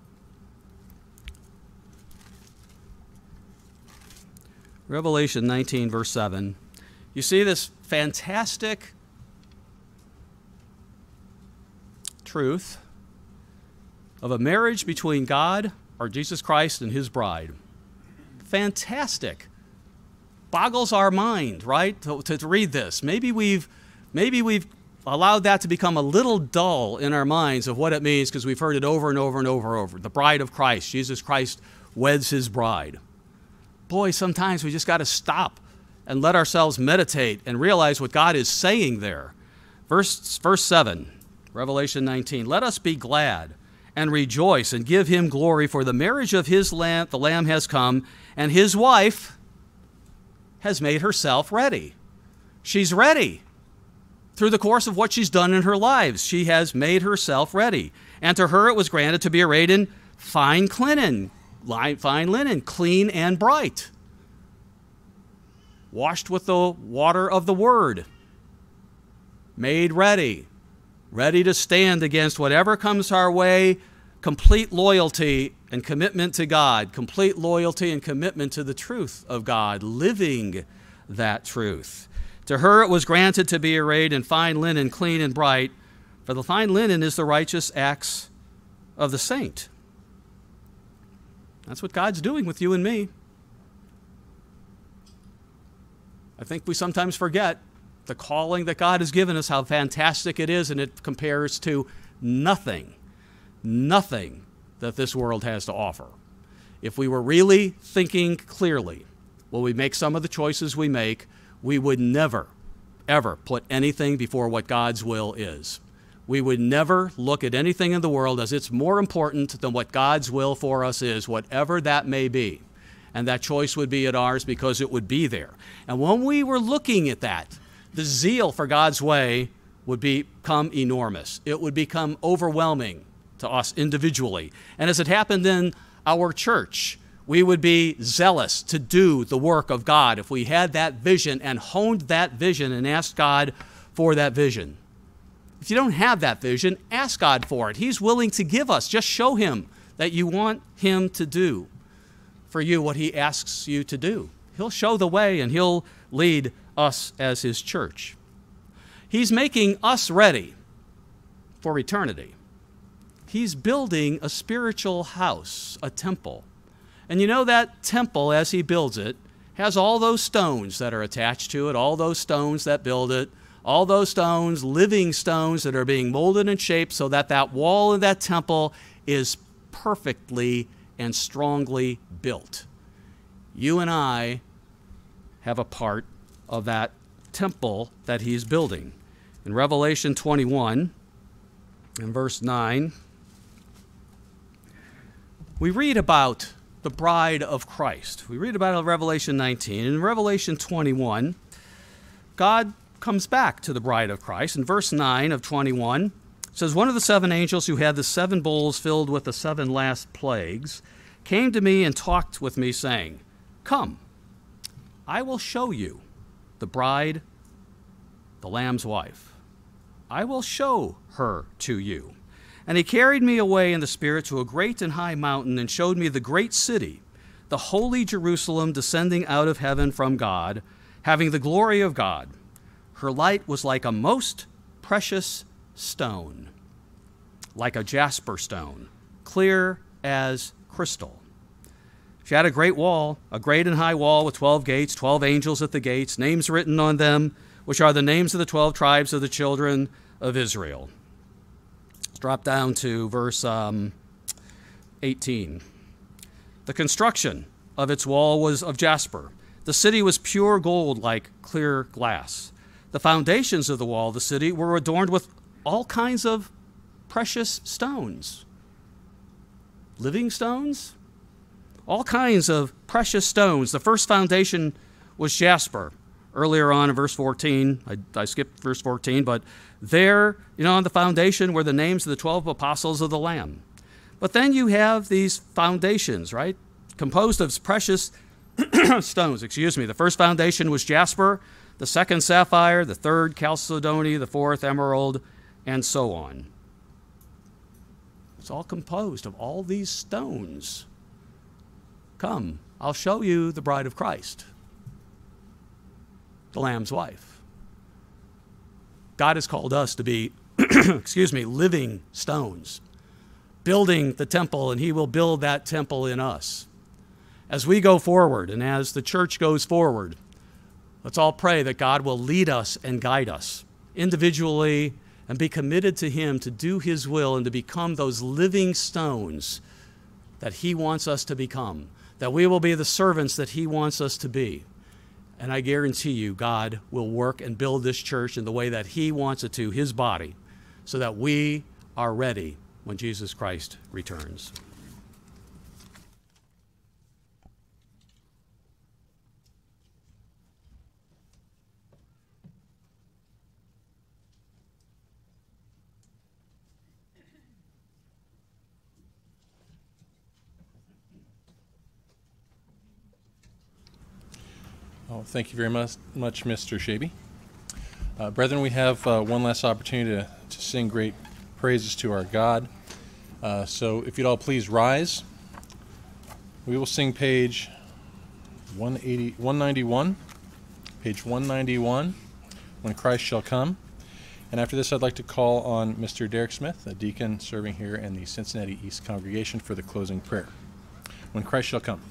Revelation 19, verse 7, you see this fantastic truth of a marriage between God, or Jesus Christ, and His bride. Fantastic. Boggles our mind, right, to read this. Maybe we've allowed that to become a little dull in our minds of what it means because we've heard it over and over and over. The bride of Christ. Jesus Christ weds His bride. Boy, sometimes we just got to stop and let ourselves meditate and realize what God is saying there. Verse 7, Revelation 19, "Let us be glad and rejoice and give Him glory, for the marriage of the Lamb has come, and His wife has made herself ready." She's ready. Through the course of what she's done in her lives, she has made herself ready. And to her it was granted to be arrayed in fine linen, clean and bright. washed with the water of the Word, made ready, ready to stand against whatever comes our way, complete loyalty and commitment to God, complete loyalty and commitment to the truth of God, living that truth. To her it was granted to be arrayed in fine linen, clean and bright, for the fine linen is the righteous acts of the saint. That's what God's doing with you and me. I think we sometimes forget the calling that God has given us, how fantastic it is, and it compares to nothing that this world has to offer. If we were really thinking clearly, when we make some of the choices we make, we would never, ever put anything before what God's will is. We would never look at anything in the world as it's more important than what God's will for us is, whatever that may be. And that choice would be at ours because it would be there. And when we were looking at that, the zeal for God's way would become enormous. It would become overwhelming to us individually. And as it happened in our church, we would be zealous to do the work of God if we had that vision and honed that vision and asked God for that vision. If you don't have that vision, ask God for it. He's willing to give us. Just show him that you want him to do for you what he asks you to do. He'll show the way and he'll lead us as his church. He's making us ready for eternity. He's building a spiritual house, a temple. And you know that temple, as he builds it, has all those stones that are attached to it, all those stones that build it, all those stones, living stones that are being molded and shaped so that that wall of that temple is perfectly and strongly built. You and I have a part of that temple that he's building. In Revelation 21, in verse 9, we read about the bride of Christ. We read about it in Revelation 19. In Revelation 21, God comes back to the bride of Christ. In verse 9 of 21, it says, "One of the seven angels who had the seven bowls filled with the seven last plagues came to me and talked with me, saying, 'Come, I will show you the bride, the Lamb's wife. I will show her to you.' And he carried me away in the Spirit to a great and high mountain and showed me the great city, the holy Jerusalem, descending out of heaven from God, having the glory of God. Her light was like a most precious stone, like a jasper stone, clear as crystal. She had a great wall, a great and high wall with 12 gates, 12 angels at the gates, names written on them, which are the names of the 12 tribes of the children of Israel." Let's drop down to verse 18. "The construction of its wall was of jasper. The city was pure gold like clear glass. The foundations of the wall of the city were adorned with all kinds of precious stones." Living stones? All kinds of precious stones. The first foundation was jasper. Earlier on in verse 14, I skipped verse 14, but there, on the foundation were the names of the 12 apostles of the Lamb. But then you have these foundations, right? Composed of precious stones, The first foundation was jasper, the second sapphire, the third chalcedony, the fourth emerald, and so on. It's all composed of all these stones. Come, I'll show you the bride of Christ, the Lamb's wife. God has called us to be, living stones, building the temple, and he will build that temple in us. As we go forward and as the church goes forward, let's all pray that God will lead us and guide us individually and be committed to him to do his will and to become those living stones that he wants us to become, that we will be the servants that he wants us to be. And I guarantee you, God will work and build this church in the way that he wants it to, his body, so that we are ready when Jesus Christ returns. Oh, thank you very much, Mr. Shaby. Brethren, we have one last opportunity to sing great praises to our God. So if you'd all please rise, we will sing page 191, page 191, When Christ Shall Come. And after this, I'd like to call on Mr. Derek Smith, a deacon serving here in the Cincinnati East congregation, for the closing prayer. When Christ Shall Come.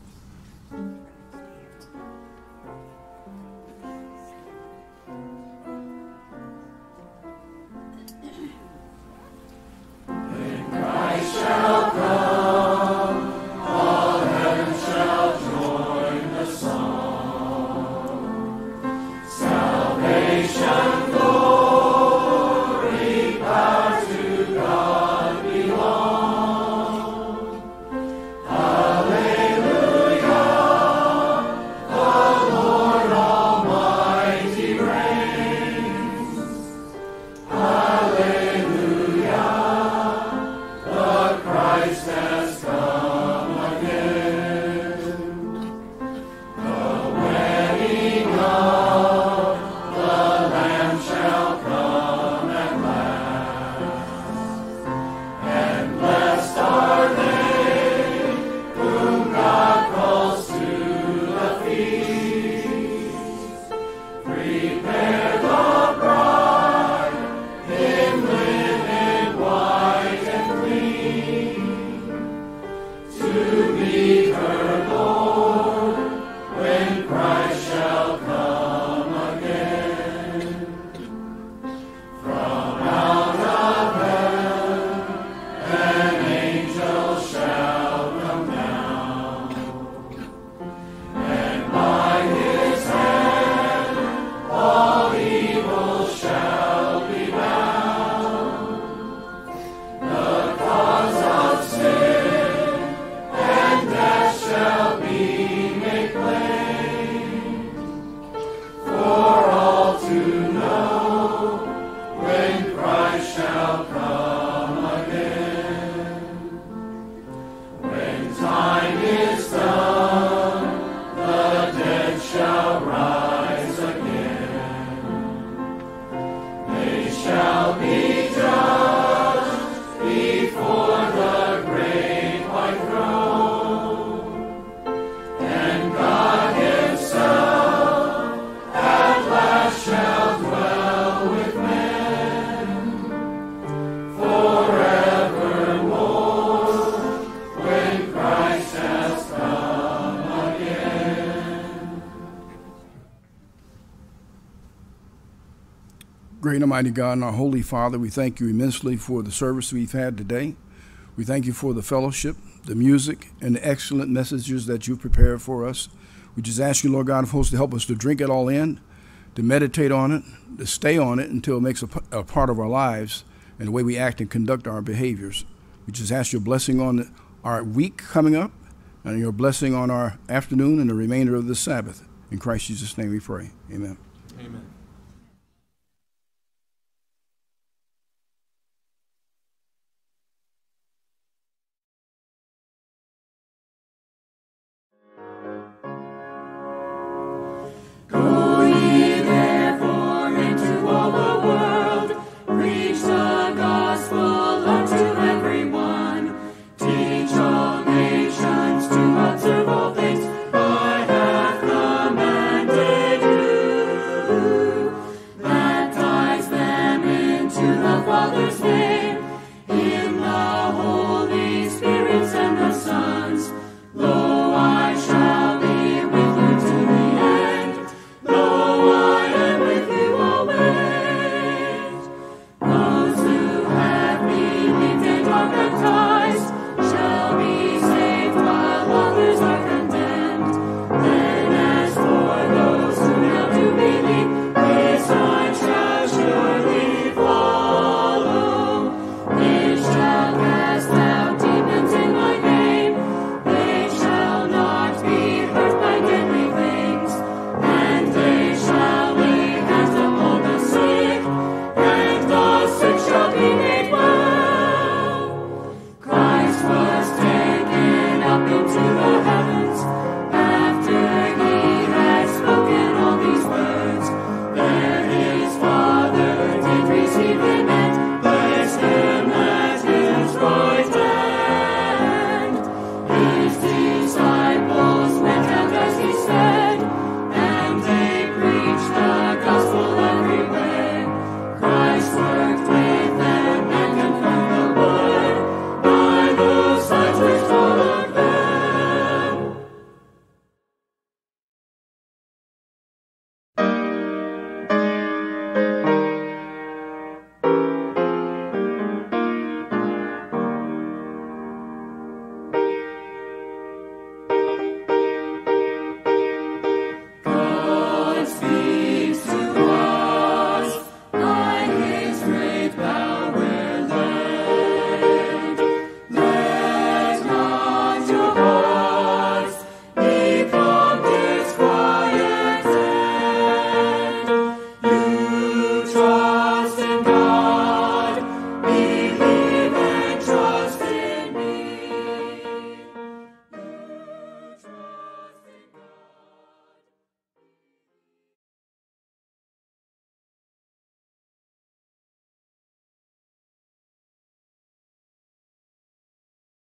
Great and Almighty God and our Holy Father, we thank you immensely for the service we've had today. We thank you for the fellowship, the music, and the excellent messages that you've prepared for us. We just ask you, Lord God of hosts, to help us to drink it all in, to meditate on it, to stay on it until it makes a part of our lives and the way we act and conduct our behaviors. We just ask your blessing on our week coming up and your blessing on our afternoon and the remainder of the Sabbath. In Christ Jesus' name we pray. Amen. Amen.